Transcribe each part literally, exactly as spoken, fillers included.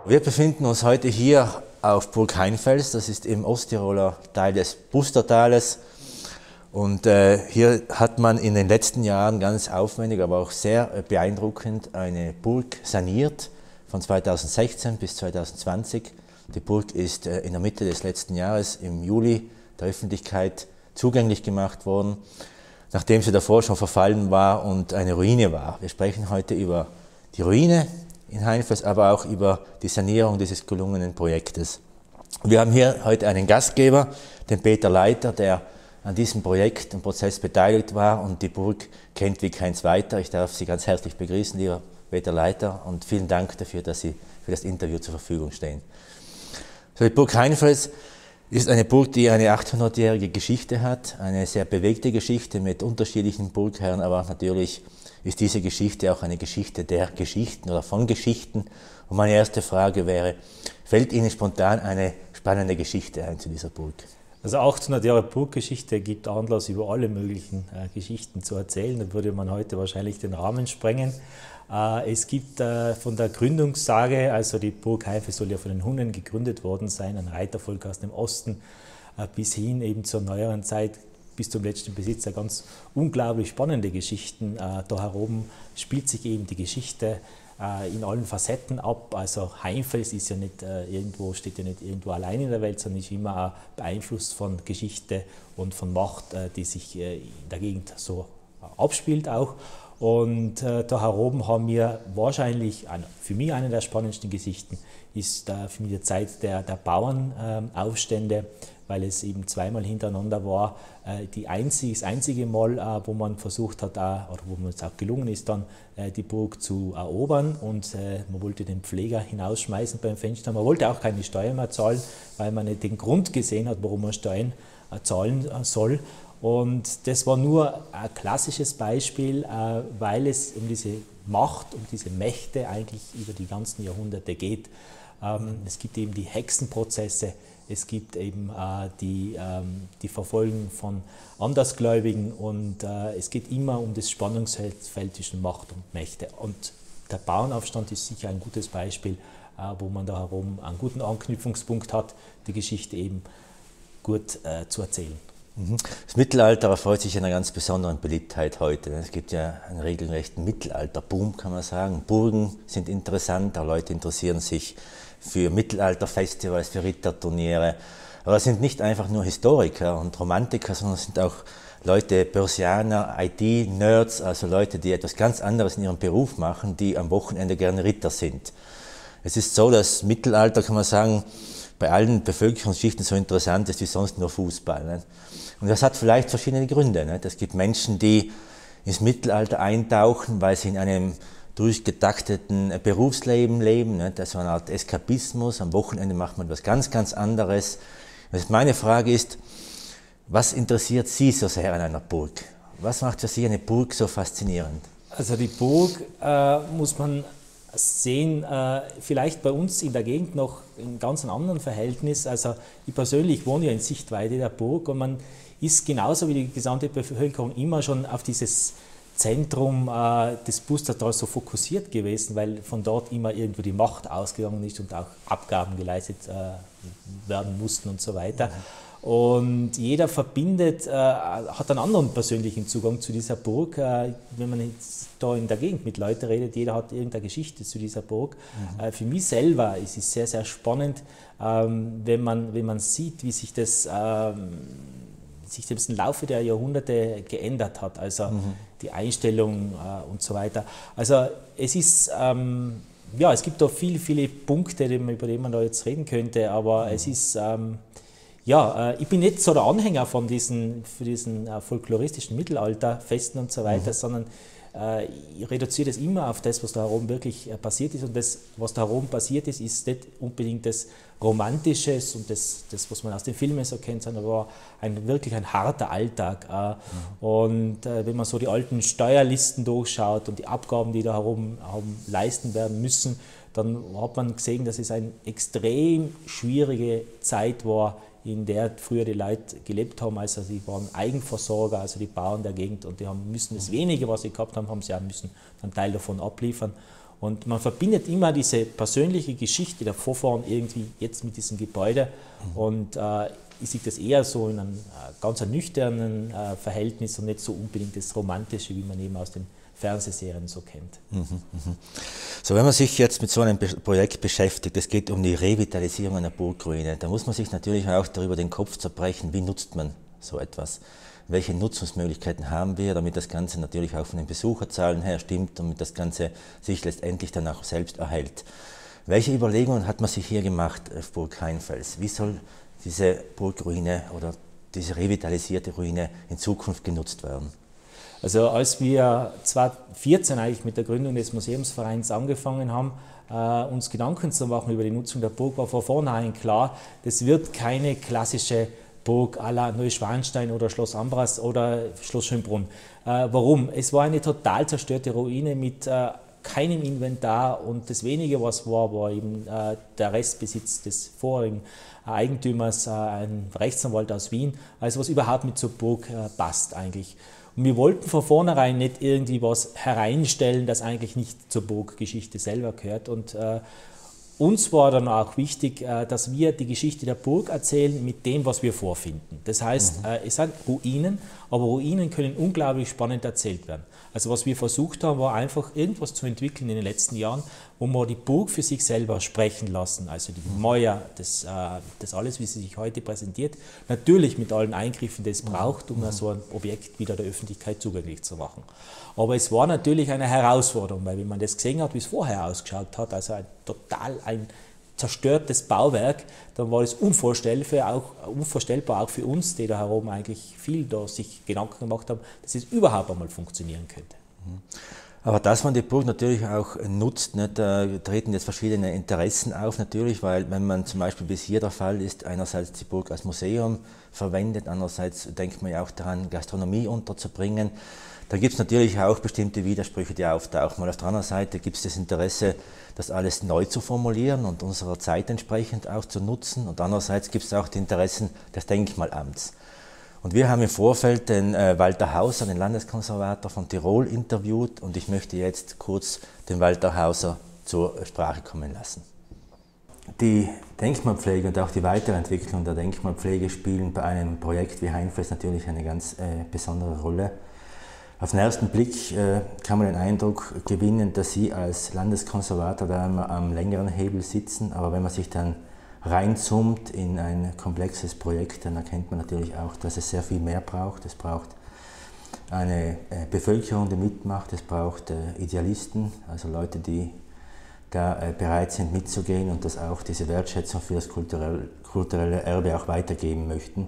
Wir befinden uns heute hier auf Burg Heinfels, das ist im Osttiroler Teil des Pustertales. Und äh, hier hat man in den letzten Jahren ganz aufwendig, aber auch sehr äh, beeindruckend eine Burg saniert, von zweitausendsechzehn bis zweitausendzwanzig. Die Burg ist äh, in der Mitte des letzten Jahres im Juli der Öffentlichkeit zugänglich gemacht worden, nachdem sie davor schon verfallen war und eine Ruine war. Wir sprechen heute über die Ruine in Heinfels, aber auch über die Sanierung dieses gelungenen Projektes. Wir haben hier heute einen Gastgeber, den Peter Leiter, der an diesem Projekt und Prozess beteiligt war und die Burg kennt wie kein zweiter. Ich darf Sie ganz herzlich begrüßen, lieber Peter Leiter, und vielen Dank dafür, dass Sie für das Interview zur Verfügung stehen. So, die Burg Heinfels ist eine Burg, die eine achthundertjährige Geschichte hat, eine sehr bewegte Geschichte mit unterschiedlichen Burgherren, aber natürlich ist diese Geschichte auch eine Geschichte der Geschichten oder von Geschichten. Und meine erste Frage wäre, fällt Ihnen spontan eine spannende Geschichte ein zu dieser Burg? Also achthundert Jahre Burggeschichte gibt Anlass, über alle möglichen äh, Geschichten zu erzählen. Da würde man heute wahrscheinlich den Rahmen sprengen. Äh, es gibt äh, von der Gründungssage, also die Burg Heinfels soll ja von den Hunnen gegründet worden sein, ein Reitervolk aus dem Osten, äh, bis hin eben zur neueren Zeit, bis zum letzten Besitzer, ganz unglaublich spannende Geschichten. Äh, da herum spielt sich eben die Geschichte äh, in allen Facetten ab. Also Heinfels ist ja nicht äh, irgendwo, steht ja nicht irgendwo allein in der Welt, sondern ist immer auch beeinflusst von Geschichte und von Macht, äh, die sich äh, in der Gegend so äh, abspielt auch. Und äh, da herum haben wir wahrscheinlich, eine, für mich eine der spannendsten Geschichten, ist äh, für mich die Zeit der, der Bauernaufstände, äh, weil es eben zweimal hintereinander war, äh, die einzige, das einzige Mal, äh, wo man versucht hat, auch, oder wo es auch gelungen ist, dann äh, die Burg zu erobern, und äh, man wollte den Pfleger hinausschmeißen beim Fenster. Man wollte auch keine Steuern mehr zahlen, weil man nicht den Grund gesehen hat, warum man Steuern äh, zahlen äh, soll. Und das war nur ein klassisches Beispiel, äh, weil es um diese Macht, um diese Mächte eigentlich über die ganzen Jahrhunderte geht. Ähm, es gibt eben die Hexenprozesse, es gibt eben äh, die, ähm, die Verfolgung von Andersgläubigen, und äh, es geht immer um das Spannungsfeld zwischen Macht und Mächte. Und der Bauernaufstand ist sicher ein gutes Beispiel, äh, wo man da herum einen guten Anknüpfungspunkt hat, die Geschichte eben gut äh, zu erzählen. Das Mittelalter erfreut sich einer ganz besonderen Beliebtheit heute. Es gibt ja einen regelrechten Mittelalterboom, kann man sagen. Burgen sind interessant, auch Leute interessieren sich für Mittelalterfestivals, für Ritterturniere. Aber es sind nicht einfach nur Historiker und Romantiker, sondern es sind auch Leute, Börsianer, I T-Nerds, also Leute, die etwas ganz anderes in ihrem Beruf machen, die am Wochenende gerne Ritter sind. Es ist so, dass Mittelalter, kann man sagen, bei allen Bevölkerungsschichten so interessant ist wie sonst nur Fußball. Nicht? Und das hat vielleicht verschiedene Gründe. Nicht? Es gibt Menschen, die ins Mittelalter eintauchen, weil sie in einem durchgetakteten Berufsleben leben. Nicht? Also eine Art Eskapismus. Am Wochenende macht man etwas ganz, ganz anderes. Also meine Frage ist, was interessiert Sie so sehr an einer Burg? Was macht für Sie eine Burg so faszinierend? Also die Burg äh, muss man sehen, äh, vielleicht bei uns in der Gegend noch in ganz einem anderen Verhältnis. Also ich persönlich wohne ja in Sichtweite der Burg, und man ist genauso wie die gesamte Bevölkerung immer schon auf dieses Zentrum äh, des Pustertals so fokussiert gewesen, weil von dort immer irgendwo die Macht ausgegangen ist und auch Abgaben geleistet äh, werden mussten und so weiter. Und jeder verbindet, äh, hat einen anderen persönlichen Zugang zu dieser Burg. Äh, wenn man jetzt da in der Gegend mit Leuten redet, jeder hat irgendeine Geschichte zu dieser Burg. Mhm. Äh, für mich selber ist es sehr, sehr spannend, ähm, wenn man, wenn man sieht, wie sich das, ähm, sich das im Laufe der Jahrhunderte geändert hat. Also mhm. die Einstellung äh, und so weiter. Also es ist... Ähm, ja, es gibt da viele, viele Punkte, über die man da jetzt reden könnte, aber mhm. es ist... Ähm, Ja, äh, ich bin nicht so der Anhänger von diesen, für diesen äh, folkloristischen Mittelalterfesten und so weiter, mhm. sondern äh, ich reduziere das immer auf das, was da herum wirklich äh, passiert ist. Und das, was da herum passiert ist, ist nicht unbedingt das Romantisches und das, das was man aus den Filmen so kennt, sondern war ein, wirklich ein harter Alltag. Äh, mhm. Und äh, wenn man so die alten Steuerlisten durchschaut und die Abgaben, die da herum haben, leisten werden müssen, dann hat man gesehen, dass es eine extrem schwierige Zeit war, in der früher die Leute gelebt haben. Also sie waren Eigenversorger, also die Bauern der Gegend, und die haben müssen das wenige, was sie gehabt haben, haben sie auch müssen einen Teil davon abliefern. Und man verbindet immer diese persönliche Geschichte der Vorfahren irgendwie jetzt mit diesem Gebäude. Mhm. Und äh, ich sehe das eher so in einem äh, ganz nüchternen äh, Verhältnis und nicht so unbedingt das Romantische, wie man eben aus den Fernsehserien so kennt. Mhm, mhm. So, wenn man sich jetzt mit so einem Be- Projekt beschäftigt, es geht um die Revitalisierung einer Burgruine, da muss man sich natürlich auch darüber den Kopf zerbrechen, wie nutzt man so etwas? Welche Nutzungsmöglichkeiten haben wir, damit das Ganze natürlich auch von den Besucherzahlen her stimmt und damit das Ganze sich letztendlich dann auch selbst erhält. Welche Überlegungen hat man sich hier gemacht auf Burg Heinfels? Wie soll diese Burgruine oder diese revitalisierte Ruine in Zukunft genutzt werden? Also als wir zweitausendvierzehn eigentlich mit der Gründung des Museumsvereins angefangen haben, äh, uns Gedanken zu machen über die Nutzung der Burg, war von vornherein klar, das wird keine klassische Burg à la Neuschwanstein oder Schloss Ambras oder Schloss Schönbrunn. Äh, warum? Es war eine total zerstörte Ruine mit äh, keinem Inventar und das wenige, was war, war eben äh, der Restbesitz des vorigen Eigentümers, äh, ein Rechtsanwalt aus Wien, also was überhaupt mit zur Burg äh, passt eigentlich. Und wir wollten von vornherein nicht irgendwie was hereinstellen, das eigentlich nicht zur Burggeschichte selber gehört. Und äh, uns war dann auch wichtig, äh, dass wir die Geschichte der Burg erzählen mit dem, was wir vorfinden. Das heißt, mhm. äh, es sind Ruinen, aber Ruinen können unglaublich spannend erzählt werden. Also was wir versucht haben, war einfach irgendwas zu entwickeln in den letzten Jahren, wo wir die Burg für sich selber sprechen lassen. Also die Mauer, das, äh, das alles, wie sie sich heute präsentiert, natürlich mit allen Eingriffen, die es braucht, um mhm. so ein Objekt wieder der Öffentlichkeit zugänglich zu machen. Aber es war natürlich eine Herausforderung, weil wenn man das gesehen hat, wie es vorher ausgeschaut hat, also ein total ein zerstörtes Bauwerk, dann war es unvorstellbar auch, unvorstellbar auch für uns, die da herum eigentlich viel da sich Gedanken gemacht haben, dass es überhaupt einmal funktionieren könnte. Aber dass man die Burg natürlich auch nutzt, nicht, da treten jetzt verschiedene Interessen auf natürlich, weil wenn man zum Beispiel bis hier der Fall ist, einerseits die Burg als Museum verwendet, andererseits denkt man ja auch daran, Gastronomie unterzubringen. Da gibt es natürlich auch bestimmte Widersprüche, die auftauchen. Mal auf der anderen Seite gibt es das Interesse, das alles neu zu formulieren und unserer Zeit entsprechend auch zu nutzen. Und andererseits gibt es auch die Interessen des Denkmalamts. Und wir haben im Vorfeld den äh, Walter Hauser, den Landeskonservator von Tirol, interviewt und ich möchte jetzt kurz den Walter Hauser zur Sprache kommen lassen. Die Denkmalpflege und auch die Weiterentwicklung der Denkmalpflege spielen bei einem Projekt wie Heinfels natürlich eine ganz äh, besondere Rolle. Auf den ersten Blick äh, kann man den Eindruck gewinnen, dass Sie als Landeskonservator da immer am längeren Hebel sitzen, aber wenn man sich dann reinzoomt in ein komplexes Projekt, dann erkennt man natürlich auch, dass es sehr viel mehr braucht. Es braucht eine äh, Bevölkerung, die mitmacht, es braucht äh, Idealisten, also Leute, die da äh, bereit sind mitzugehen und das auch diese Wertschätzung für das kulturelle, kulturelle Erbe auch weitergeben möchten.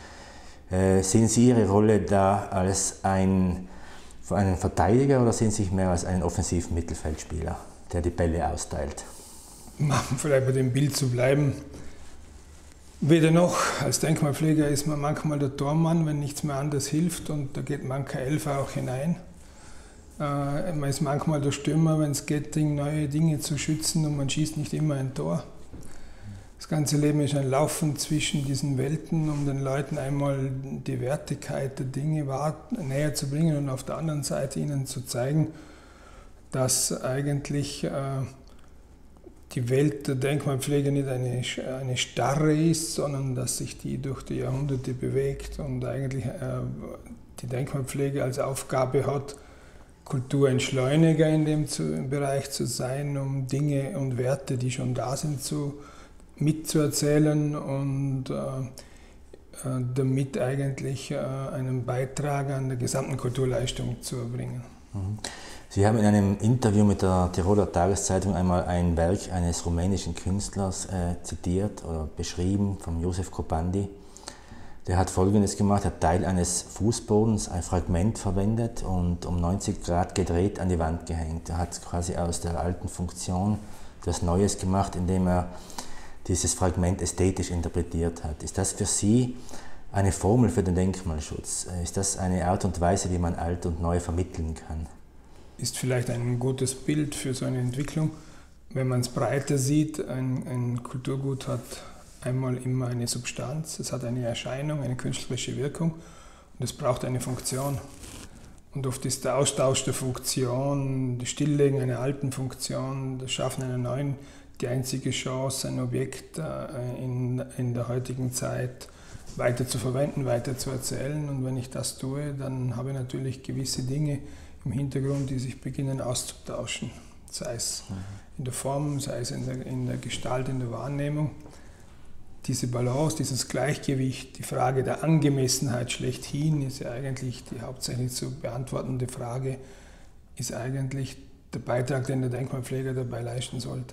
Äh, sehen Sie Ihre Rolle da als ein einen Verteidiger oder sehen Sie sich mehr als einen offensiven Mittelfeldspieler, der die Bälle austeilt? Um vielleicht bei dem Bild zu bleiben. Weder noch, als Denkmalpfleger ist man manchmal der Tormann, wenn nichts mehr anders hilft und da geht mancher Elfer auch hinein. Äh, man ist manchmal der Stürmer, wenn es geht, neue Dinge zu schützen und man schießt nicht immer ein Tor. Das ganze Leben ist ein Laufen zwischen diesen Welten, um den Leuten einmal die Wertigkeit der Dinge näher zu bringen und auf der anderen Seite ihnen zu zeigen, dass eigentlich äh, die Welt der Denkmalpflege nicht eine, eine starre ist, sondern dass sich die durch die Jahrhunderte bewegt und eigentlich äh, die Denkmalpflege als Aufgabe hat, Kulturentschleuniger in dem zu, im Bereich zu sein, um Dinge und Werte, die schon da sind, zu mitzuerzählen und äh, damit eigentlich äh, einen Beitrag an der gesamten Kulturleistung zu erbringen. Sie haben in einem Interview mit der Tiroler Tageszeitung einmal ein Werk eines rumänischen Künstlers äh, zitiert oder beschrieben, von Josef Kopandi. Der hat Folgendes gemacht, er hat Teil eines Fußbodens, ein Fragment verwendet und um neunzig Grad gedreht an die Wand gehängt. Er hat quasi aus der alten Funktion etwas Neues gemacht, indem er dieses Fragment ästhetisch interpretiert hat. Ist das für Sie eine Formel für den Denkmalschutz? Ist das eine Art und Weise, wie man alt und neu vermitteln kann? Ist vielleicht ein gutes Bild für so eine Entwicklung. Wenn man es breiter sieht, ein, ein Kulturgut hat einmal immer eine Substanz, es hat eine Erscheinung, eine künstlerische Wirkung und es braucht eine Funktion. Und oft ist der Austausch der Funktion, das Stilllegen einer alten Funktion, das Schaffen einer neuen, die einzige Chance, ein Objekt in, in der heutigen Zeit weiter zu verwenden, weiter zu erzählen. Und wenn ich das tue, dann habe ich natürlich gewisse Dinge im Hintergrund, die sich beginnen auszutauschen. Sei es in der Form, sei es in der, in der Gestalt, in der Wahrnehmung. Diese Balance, dieses Gleichgewicht, die Frage der Angemessenheit schlechthin ist ja eigentlich die hauptsächlich zu beantwortende Frage, ist eigentlich der Beitrag, den der Denkmalpfleger dabei leisten sollte.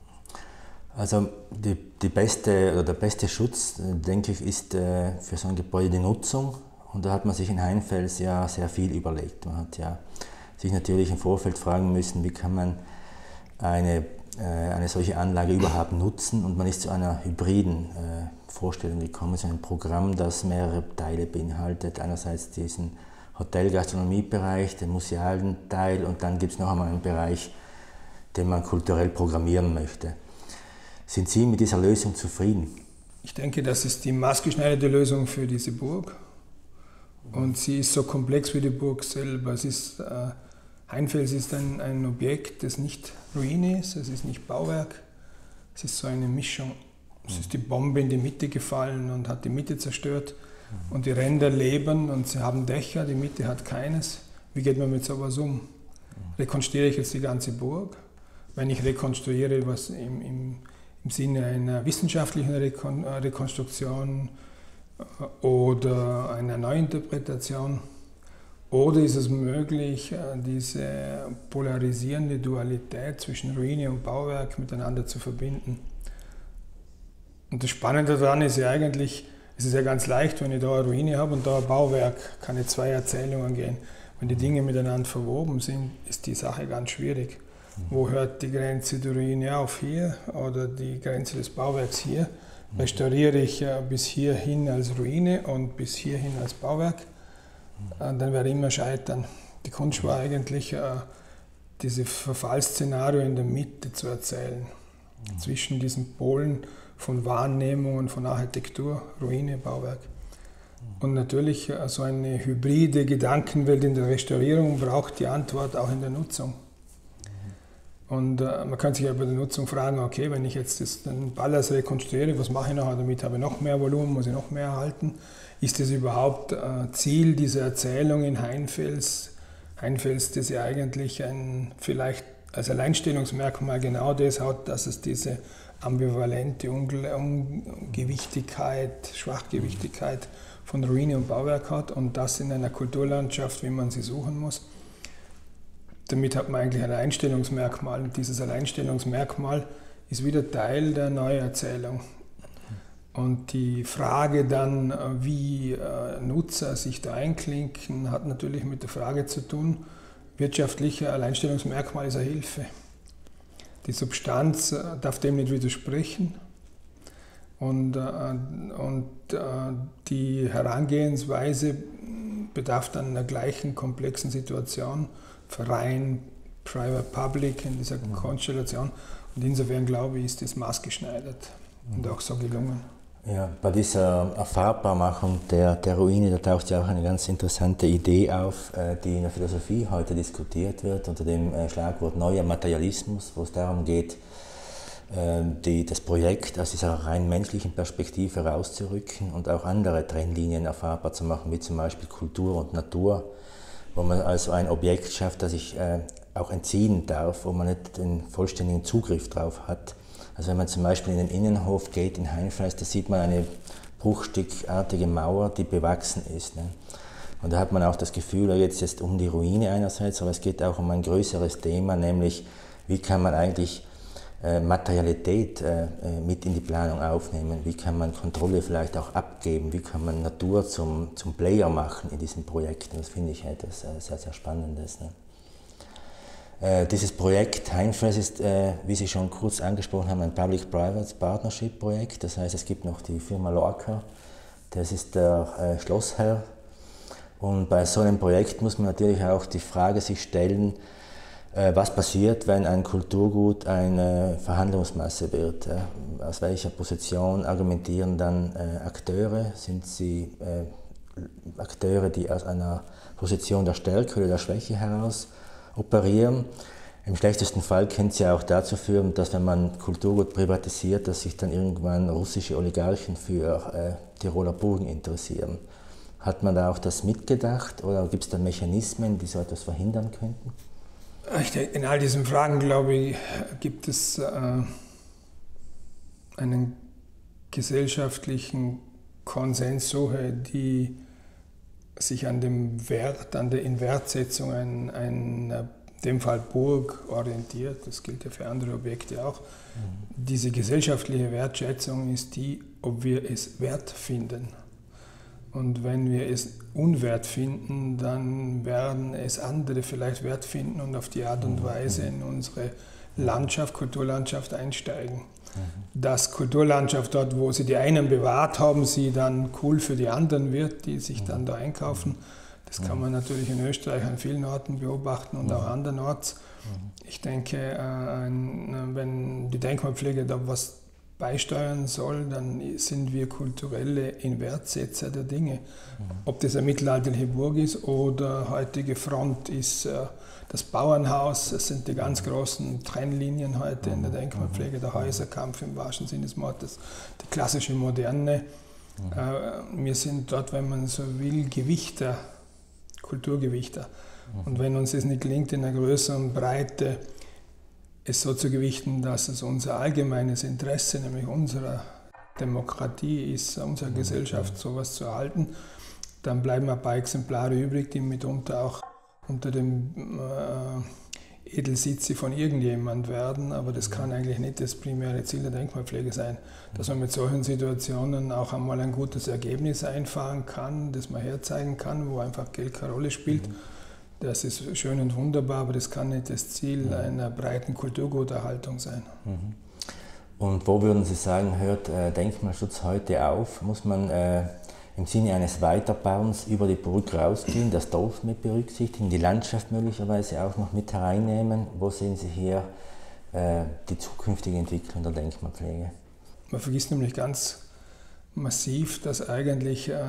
Also die, die beste, oder der beste Schutz, denke ich, ist äh, für so ein Gebäude die Nutzung. Und da hat man sich in Heinfels ja sehr viel überlegt. Man hat ja sich natürlich im Vorfeld fragen müssen, wie kann man eine, äh, eine solche Anlage überhaupt nutzen. Und man ist zu einer hybriden äh, Vorstellung gekommen, so ein Programm, das mehrere Teile beinhaltet. Einerseits diesen Hotel-Gastronomie-Bereich, den musealen Teil, und dann gibt es noch einmal einen Bereich, den man kulturell programmieren möchte. Sind Sie mit dieser Lösung zufrieden? Ich denke, das ist die maßgeschneiderte Lösung für diese Burg. Und sie ist so komplex wie die Burg selber. Es ist, äh, Heinfels ist ein, ein Objekt, das nicht Ruine ist, es ist nicht Bauwerk. Es ist so eine Mischung. Es ist die Bombe in die Mitte gefallen und hat die Mitte zerstört. Und die Ränder leben und sie haben Dächer, die Mitte hat keines. Wie geht man mit sowas um? Rekonstruiere ich jetzt die ganze Burg? Wenn ich rekonstruiere, was im, im im Sinne einer wissenschaftlichen Rekon Rekonstruktion oder einer Neuinterpretation? Oder ist es möglich, diese polarisierende Dualität zwischen Ruine und Bauwerk miteinander zu verbinden? Und das Spannende daran ist ja eigentlich, es ist ja ganz leicht, wenn ich da eine Ruine habe und da ein Bauwerk, kann ich zwei Erzählungen gehen. Wenn die Dinge miteinander verwoben sind, ist die Sache ganz schwierig. Wo hört die Grenze der Ruine auf? Hier oder die Grenze des Bauwerks hier? Restauriere ich bis hierhin als Ruine und bis hierhin als Bauwerk, dann werde ich immer scheitern. Die Kunst war eigentlich, dieses Verfallsszenario in der Mitte zu erzählen, zwischen diesen Polen von Wahrnehmungen, von Architektur, Ruine, Bauwerk. Und natürlich so eine hybride Gedankenwelt in der Restaurierung braucht die Antwort auch in der Nutzung. Und äh, man kann sich ja bei der Nutzung fragen, okay, wenn ich jetzt das, den Palas rekonstruiere, was mache ich nachher damit? Habe ich noch mehr Volumen, muss ich noch mehr erhalten? Ist das überhaupt äh, Ziel dieser Erzählung in Heinfels? Heinfels, das ja eigentlich ein, vielleicht als Alleinstellungsmerkmal genau das hat, dass es diese ambivalente Ungewichtigkeit, Schwachgewichtigkeit von Ruine und Bauwerk hat und das in einer Kulturlandschaft, wie man sie suchen muss. Damit hat man eigentlich ein Alleinstellungsmerkmal und dieses Alleinstellungsmerkmal ist wieder Teil der Neuerzählung. Und die Frage dann, wie Nutzer sich da einklinken, hat natürlich mit der Frage zu tun, wirtschaftlicher Alleinstellungsmerkmal ist eine Hilfe. Die Substanz darf dem nicht widersprechen und, und die Herangehensweise bedarf dann einer gleichen komplexen Situation, Verein, Private Public in dieser Konstellation. Und insofern glaube ich, ist das maßgeschneidert und auch so gelungen. Ja, bei dieser Erfahrbarmachung der, der Ruine, da taucht ja auch eine ganz interessante Idee auf, die in der Philosophie heute diskutiert wird, unter dem Schlagwort neuer Materialismus, wo es darum geht, die, das Projekt aus dieser rein menschlichen Perspektive rauszurücken und auch andere Trennlinien erfahrbar zu machen, wie zum Beispiel Kultur und Natur, wo man also ein Objekt schafft, das sich äh, auch entziehen darf, wo man nicht den vollständigen Zugriff drauf hat. Also wenn man zum Beispiel in den Innenhof geht in Heinfels, da sieht man eine bruchstückartige Mauer, die bewachsen ist. Ne? Und da hat man auch das Gefühl, da geht es jetzt um die Ruine einerseits, aber es geht auch um ein größeres Thema, nämlich wie kann man eigentlich äh, Materialität äh, mit in die Planung aufnehmen, wie kann man Kontrolle vielleicht auch abgeben, wie kann man Natur zum, zum Player machen in diesem Projekt. Und das finde ich etwas äh, sehr, sehr Spannendes. Ne? Äh, dieses Projekt Heinfels ist, äh, wie Sie schon kurz angesprochen haben, ein Public-Private Partnership-Projekt. Das heißt, es gibt noch die Firma Lorca, das ist der äh, Schlossherr. Und bei so einem Projekt muss man natürlich auch die Frage sich stellen, was passiert, wenn ein Kulturgut eine Verhandlungsmasse wird? Aus welcher Position argumentieren dann Akteure? Sind sie Akteure, die aus einer Position der Stärke oder der Schwäche heraus operieren. Im schlechtesten Fall könnte es ja auch dazu führen, dass wenn man Kulturgut privatisiert, dass sich dann irgendwann russische Oligarchen für äh, Tiroler Burgen interessieren. Hat man da auch das mitgedacht oder gibt es da Mechanismen, die so etwas verhindern könnten? Ich denke, in all diesen Fragen, glaube ich, gibt es äh, einen gesellschaftlichen Konsens, die sich an dem Wert, an der Inwertsetzung ein, ein, in dem Fall Burg orientiert. Das gilt ja für andere Objekte auch. Mhm. Diese gesellschaftliche Wertschätzung ist die, ob wir es wert finden. Und wenn wir es unwert finden, dann werden es andere vielleicht wert finden und auf die Art und Weise in unsere Landschaft, Kulturlandschaft einsteigen. Dass Kulturlandschaft dort, wo sie die einen bewahrt haben, sie dann cool für die anderen wird, die sich dann da einkaufen. Das kann man natürlich in Österreich an vielen Orten beobachten und auch andernorts. Ich denke, wenn die Denkmalpflege da was beisteuern soll, dann sind wir kulturelle Inwertsetzer der Dinge. Ob das eine mittelalterliche Burg ist oder heutige Front ist das Bauernhaus, das sind die ganz großen Trennlinien heute in der Denkmalpflege, der Häuserkampf im wahrsten Sinne des Wortes, die klassische Moderne. Wir sind dort, wenn man so will, Gewichter, Kulturgewichter. Und wenn uns das nicht gelingt, in einer größeren Breite es so zu gewichten, dass es unser allgemeines Interesse, nämlich unserer Demokratie ist, unserer Gesellschaft, sowas zu erhalten, dann bleiben ein paar Exemplare übrig, die mitunter auch unter dem äh, Edelsitze von irgendjemand werden, aber das kann eigentlich nicht das primäre Ziel der Denkmalpflege sein, dass man mit solchen Situationen auch einmal ein gutes Ergebnis einfahren kann, das man herzeigen kann, wo einfach Geld keine Rolle spielt. Das ist schön und wunderbar, aber das kann nicht das Ziel einer breiten Kulturguterhaltung sein. Und wo würden Sie sagen, hört äh, Denkmalschutz heute auf? Muss man äh, im Sinne eines Weiterbauens über die Burg rausgehen, das Dorf mit berücksichtigen, die Landschaft möglicherweise auch noch mit hereinnehmen? Wo sehen Sie hier äh, die zukünftige Entwicklung der Denkmalpflege? Man vergisst nämlich ganz massiv, dass eigentlich äh,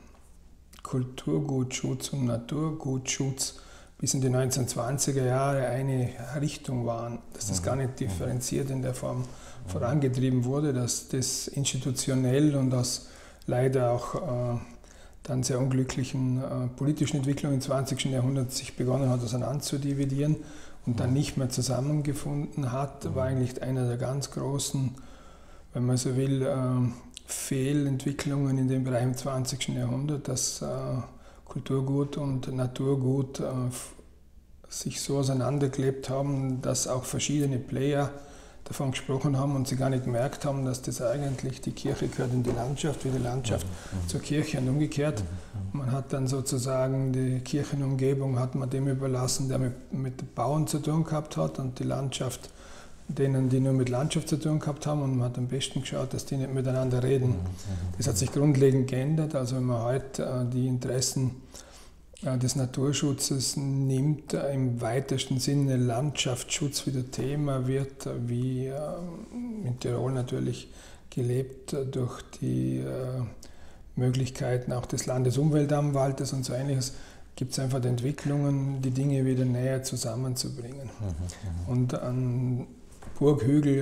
Kulturgutschutz und Naturgutschutz bis in die neunzehnhundertzwanziger Jahre eine Richtung waren, dass das gar nicht differenziert in der Form vorangetrieben wurde, dass das institutionell und aus leider auch äh, dann sehr unglücklichen äh, politischen Entwicklungen im zwanzigsten Jahrhundert sich begonnen hat, auseinanderzudividieren und dann nicht mehr zusammengefunden hat, war eigentlich einer der ganz großen, wenn man so will, äh, Fehlentwicklungen in dem Bereich im zwanzigsten Jahrhundert, dass äh, Kulturgut und Naturgut äh, sich so auseinandergelebt haben, dass auch verschiedene Player davon gesprochen haben und sie gar nicht gemerkt haben, dass das eigentlich die Kirche gehört in die Landschaft, wie die Landschaft mhm. zur Kirche und umgekehrt. Mhm. Man hat dann sozusagen die Kirchenumgebung hat man dem überlassen, der mit, mit Bauen zu tun gehabt hat und die Landschaft denen, die nur mit Landschaft zu tun gehabt haben und man hat am besten geschaut, dass die nicht miteinander reden. Das hat sich grundlegend geändert, also wenn man heute äh, die Interessen äh, des Naturschutzes nimmt, äh, im weitesten Sinne Landschaftsschutz wieder Thema wird, wie äh, in Tirol natürlich gelebt äh, durch die äh, Möglichkeiten auch des Landesumweltamtwaltes und so Ähnliches, gibt es einfach Entwicklungen, die Dinge wieder näher zusammenzubringen. Mhm, und an Burghügel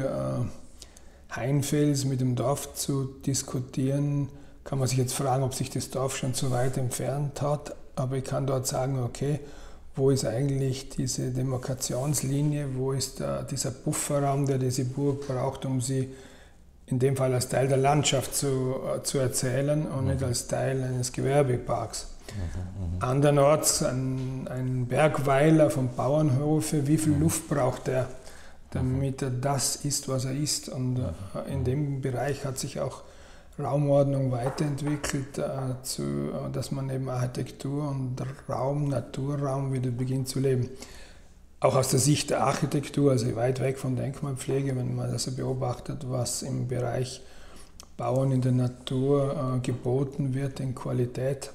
äh, Heinfels mit dem Dorf zu diskutieren, kann man sich jetzt fragen, ob sich das Dorf schon zu weit entfernt hat. Aber ich kann dort sagen, okay, wo ist eigentlich diese Demarkationslinie, wo ist äh, dieser Bufferraum, der diese Burg braucht, um sie in dem Fall als Teil der Landschaft zu, äh, zu erzählen und mhm. nicht als Teil eines Gewerbeparks. Mhm, Andernorts ein, ein Bergweiler vom Bauernhofe, wie viel Luft braucht er, damit er das ist, was er ist. Und äh, in dem Bereich hat sich auch Raumordnung weiterentwickelt, äh, zu, äh, dass man eben Architektur und Raum, Naturraum wieder beginnt zu leben. Auch aus der Sicht der Architektur, also weit weg von Denkmalpflege, wenn man also beobachtet, was im Bereich Bauen in der Natur äh, geboten wird in Qualität.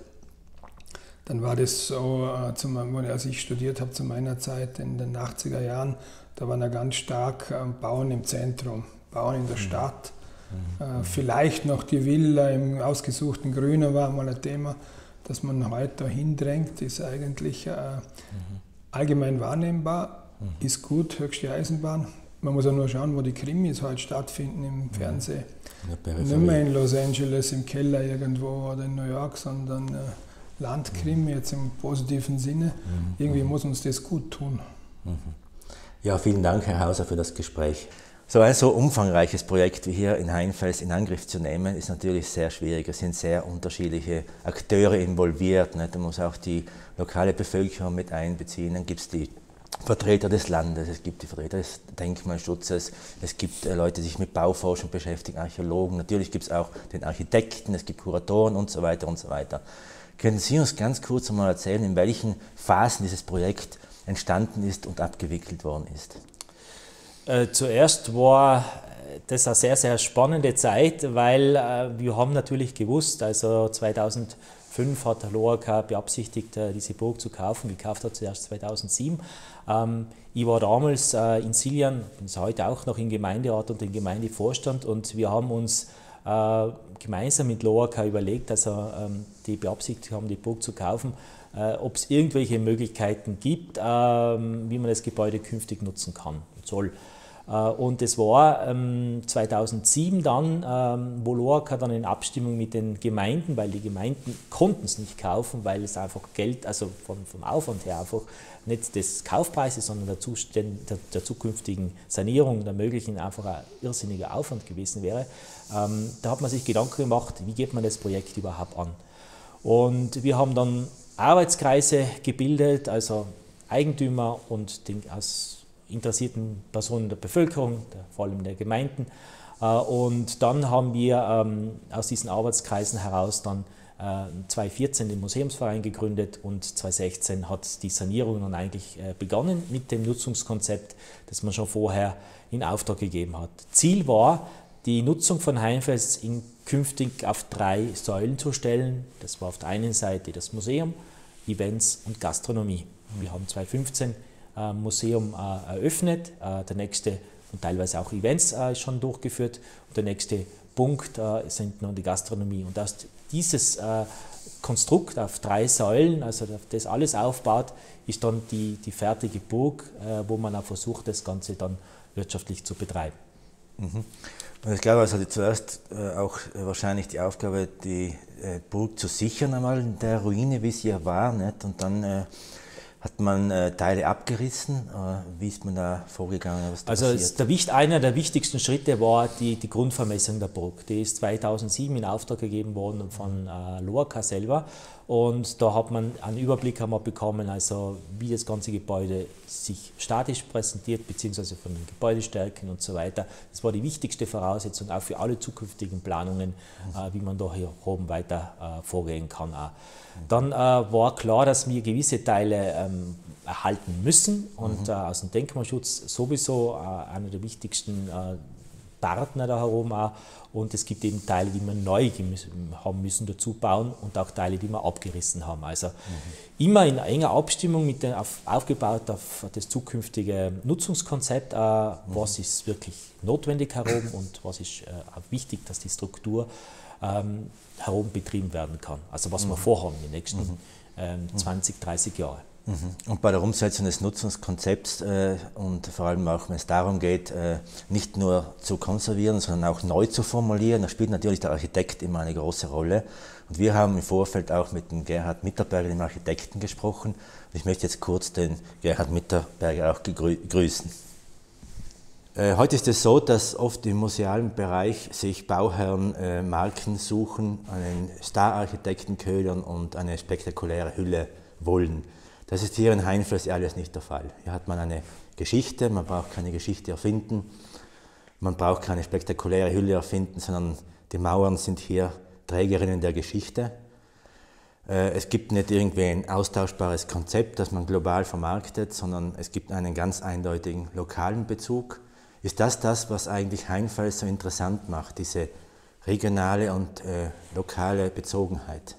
Dann war das so, als ich studiert habe zu meiner Zeit in den achtziger Jahren, da war da ganz stark Bauen im Zentrum, Bauen in der Stadt. Mhm. Vielleicht noch die Villa im ausgesuchten Grünen war mal ein Thema. dass man heute dahin drängt, ist eigentlich äh, mhm. allgemein wahrnehmbar, mhm. ist gut, höchste Eisenbahn. Man muss auch nur schauen, wo die Krimis heute stattfinden im Fernsehen. Ja, nicht mehr in Los Angeles im Keller irgendwo oder in New York, sondern äh, Landkrimi jetzt im positiven Sinne. Mhm. Irgendwie muss uns das gut tun. Mhm. Ja, vielen Dank, Herr Hauser, für das Gespräch. So ein so umfangreiches Projekt wie hier in Heinfels in Angriff zu nehmen, ist natürlich sehr schwierig. Es sind sehr unterschiedliche Akteure involviert. Nicht? Da muss auch die lokale Bevölkerung mit einbeziehen. Dann gibt es die Vertreter des Landes, es gibt die Vertreter des Denkmalschutzes, es gibt äh, Leute, die sich mit Bauforschung beschäftigen, Archäologen. Natürlich gibt es auch den Architekten, es gibt Kuratoren und so weiter und so weiter. Können Sie uns ganz kurz einmal erzählen, in welchen Phasen dieses Projekt entstanden ist und abgewickelt worden ist? Äh, zuerst war das eine sehr, sehr spannende Zeit, weil äh, wir haben natürlich gewusst, also zweitausendfünf hat der Loacker beabsichtigt, äh, diese Burg zu kaufen. Gekauft hat sie erst zweitausendsieben. Ähm, ich war damals äh, in Siljan, bin heute auch noch im Gemeinderat und im Gemeindevorstand, und wir haben uns äh, gemeinsam mit Loacker überlegt, also ähm, die beabsichtigt haben, die Burg zu kaufen, äh, ob es irgendwelche Möglichkeiten gibt, äh, wie man das Gebäude künftig nutzen kann und soll. Und es war ähm, zweitausendsieben dann, ähm, wo Loacker dann in Abstimmung mit den Gemeinden, weil die Gemeinden konnten es nicht kaufen, weil es einfach Geld, also von, vom Aufwand her einfach nicht des Kaufpreises, sondern der, Zuständ, der, der zukünftigen Sanierung, der möglichen, einfach ein irrsinniger Aufwand gewesen wäre. Ähm, da hat man sich Gedanken gemacht, wie geht man das Projekt überhaupt an. Und wir haben dann Arbeitskreise gebildet, also Eigentümer und den, aus interessierten Personen der Bevölkerung, der, vor allem der Gemeinden. Und dann haben wir ähm, aus diesen Arbeitskreisen heraus dann äh, zweitausendvierzehn den Museumsverein gegründet, und zweitausendsechzehn hat die Sanierung dann eigentlich äh, begonnen mit dem Nutzungskonzept, das man schon vorher in Auftrag gegeben hat. Ziel war, die Nutzung von Heinfels in künftig auf drei Säulen zu stellen. Das war auf der einen Seite das Museum, Events und Gastronomie. Wir haben zweitausendfünfzehn Museum äh, eröffnet, äh, der nächste und teilweise auch Events äh, ist schon durchgeführt, und der nächste Punkt äh, sind nun die Gastronomie. Und aus dieses äh, Konstrukt auf drei Säulen, also das alles aufbaut, ist dann die, die fertige Burg, äh, wo man auch versucht, das Ganze dann wirtschaftlich zu betreiben. Mhm. Und ich glaube, es hatte zuerst äh, auch äh, wahrscheinlich die Aufgabe, die äh, Burg zu sichern, einmal in der Ruine, wie sie ja war, nicht? Und dann äh, hat man äh, Teile abgerissen? Oder wie ist man da vorgegangen? Was da also der, einer der wichtigsten Schritte war die, die Grundvermessung der Burg. Die ist zweitausendsieben in Auftrag gegeben worden von äh, Loacker selber. Und da hat man einen Überblick haben wir bekommen, also wie das ganze Gebäude sich statisch präsentiert, beziehungsweise von den Gebäudestärken und so weiter. Das war die wichtigste Voraussetzung auch für alle zukünftigen Planungen, äh, wie man da hier oben weiter äh, vorgehen kann. Auch. Dann äh, war klar, dass wir gewisse Teile ähm, erhalten müssen, und mhm. äh, aus dem Denkmalschutz sowieso äh, einer der wichtigsten äh, Partner da herum auch. Und es gibt eben Teile, die wir neu haben müssen dazu bauen, und auch Teile, die wir abgerissen haben. Also mhm. immer in enger Abstimmung mit den, auf, aufgebaut auf das zukünftige Nutzungskonzept, äh, mhm. was ist wirklich notwendig herum und was ist äh, auch wichtig, dass die Struktur ähm, herum betrieben werden kann. Also was mhm. wir vorhaben in den nächsten mhm. ähm, zwanzig, dreißig Jahren. Und bei der Umsetzung des Nutzungskonzepts äh, und vor allem auch, wenn es darum geht, äh, nicht nur zu konservieren, sondern auch neu zu formulieren, da spielt natürlich der Architekt immer eine große Rolle. Und wir haben im Vorfeld auch mit dem Gerhard Mitterberger, dem Architekten, gesprochen. Und ich möchte jetzt kurz den Gerhard Mitterberger auch grüßen. Äh, heute ist es so, dass oft im musealen Bereich sich Bauherren äh, Marken suchen, einen Star-Architekten ködern und eine spektakuläre Hülle wollen. Das ist hier in Heinfels alles nicht der Fall. Hier hat man eine Geschichte, man braucht keine Geschichte erfinden, man braucht keine spektakuläre Hülle erfinden, sondern die Mauern sind hier Trägerinnen der Geschichte. Es gibt nicht irgendwie ein austauschbares Konzept, das man global vermarktet, sondern es gibt einen ganz eindeutigen lokalen Bezug. Ist das das, was eigentlich Heinfels so interessant macht, diese regionale und äh, lokale Bezogenheit?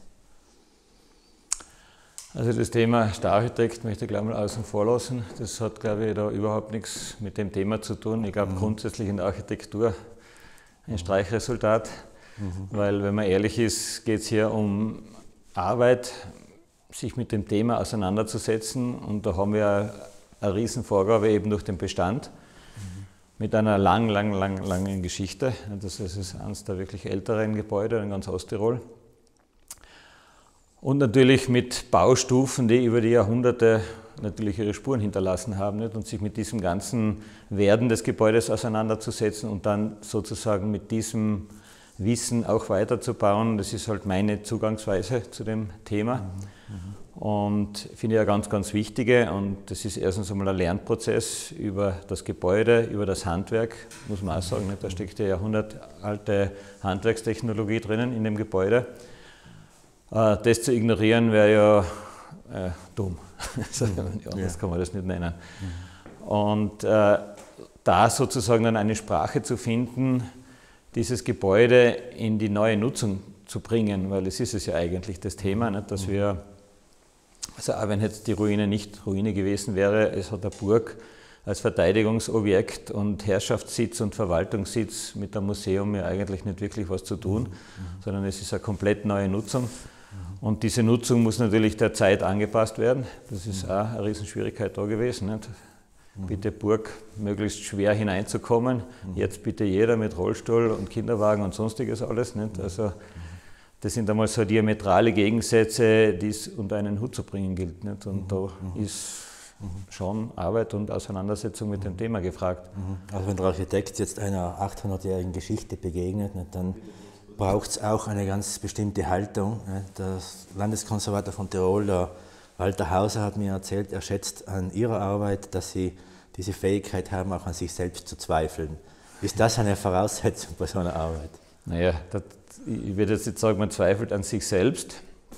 Also das Thema Star-Architekt möchte ich gleich mal außen vor lassen. Das hat, glaube ich, da überhaupt nichts mit dem Thema zu tun. Ich glaube, mhm. grundsätzlich in der Architektur ein Streichresultat, mhm. weil, wenn man ehrlich ist, geht es hier um Arbeit, sich mit dem Thema auseinanderzusetzen. Und da haben wir eine Riesenvorgabe eben durch den Bestand mhm. mit einer lang, lang, lang, langen Geschichte. Das ist eines der wirklich älteren Gebäude in ganz Osttirol. Und natürlich mit Baustufen, die über die Jahrhunderte natürlich ihre Spuren hinterlassen haben, nicht? Und sich mit diesem ganzen Werden des Gebäudes auseinanderzusetzen und dann sozusagen mit diesem Wissen auch weiterzubauen. Das ist halt meine Zugangsweise zu dem Thema. Mhm. Mhm. Und finde ich ja ganz, ganz wichtige. Und das ist erstens einmal ein Lernprozess über das Gebäude, über das Handwerk, muss man auch sagen. Nicht? Da steckt ja jahrhundertalte Handwerkstechnologie drinnen in dem Gebäude. Das zu ignorieren wäre ja äh, dumm. Ja, das kann man das nicht nennen. Und äh, da sozusagen dann eine Sprache zu finden, dieses Gebäude in die neue Nutzung zu bringen, weil es ist es ja eigentlich das Thema, nicht, dass wir, also auch wenn jetzt die Ruine nicht Ruine gewesen wäre, es hat eine Burg als Verteidigungsobjekt und Herrschaftssitz und Verwaltungssitz mit dem Museum ja eigentlich nicht wirklich was zu tun, mhm. sondern es ist eine komplett neue Nutzung. Und diese Nutzung muss natürlich der Zeit angepasst werden. Das ist auch eine Riesenschwierigkeit da gewesen. Nicht? Bitte Burg möglichst schwer hineinzukommen. Jetzt bitte jeder mit Rollstuhl und Kinderwagen und sonstiges alles. Nicht? Also das sind einmal so diametrale Gegensätze, die es unter einen Hut zu bringen gilt. Nicht? Und da ist schon Arbeit und Auseinandersetzung mit dem Thema gefragt. Also wenn der Architekt jetzt einer achthundertjährigen Geschichte begegnet, nicht, dann braucht es auch eine ganz bestimmte Haltung. Der Landeskonservator von Tirol, der Walter Hauser, hat mir erzählt, er schätzt an Ihrer Arbeit, dass Sie diese Fähigkeit haben, auch an sich selbst zu zweifeln. Ist das eine Voraussetzung bei so einer Arbeit? Naja, das, ich würde jetzt nicht sagen, man zweifelt an sich selbst,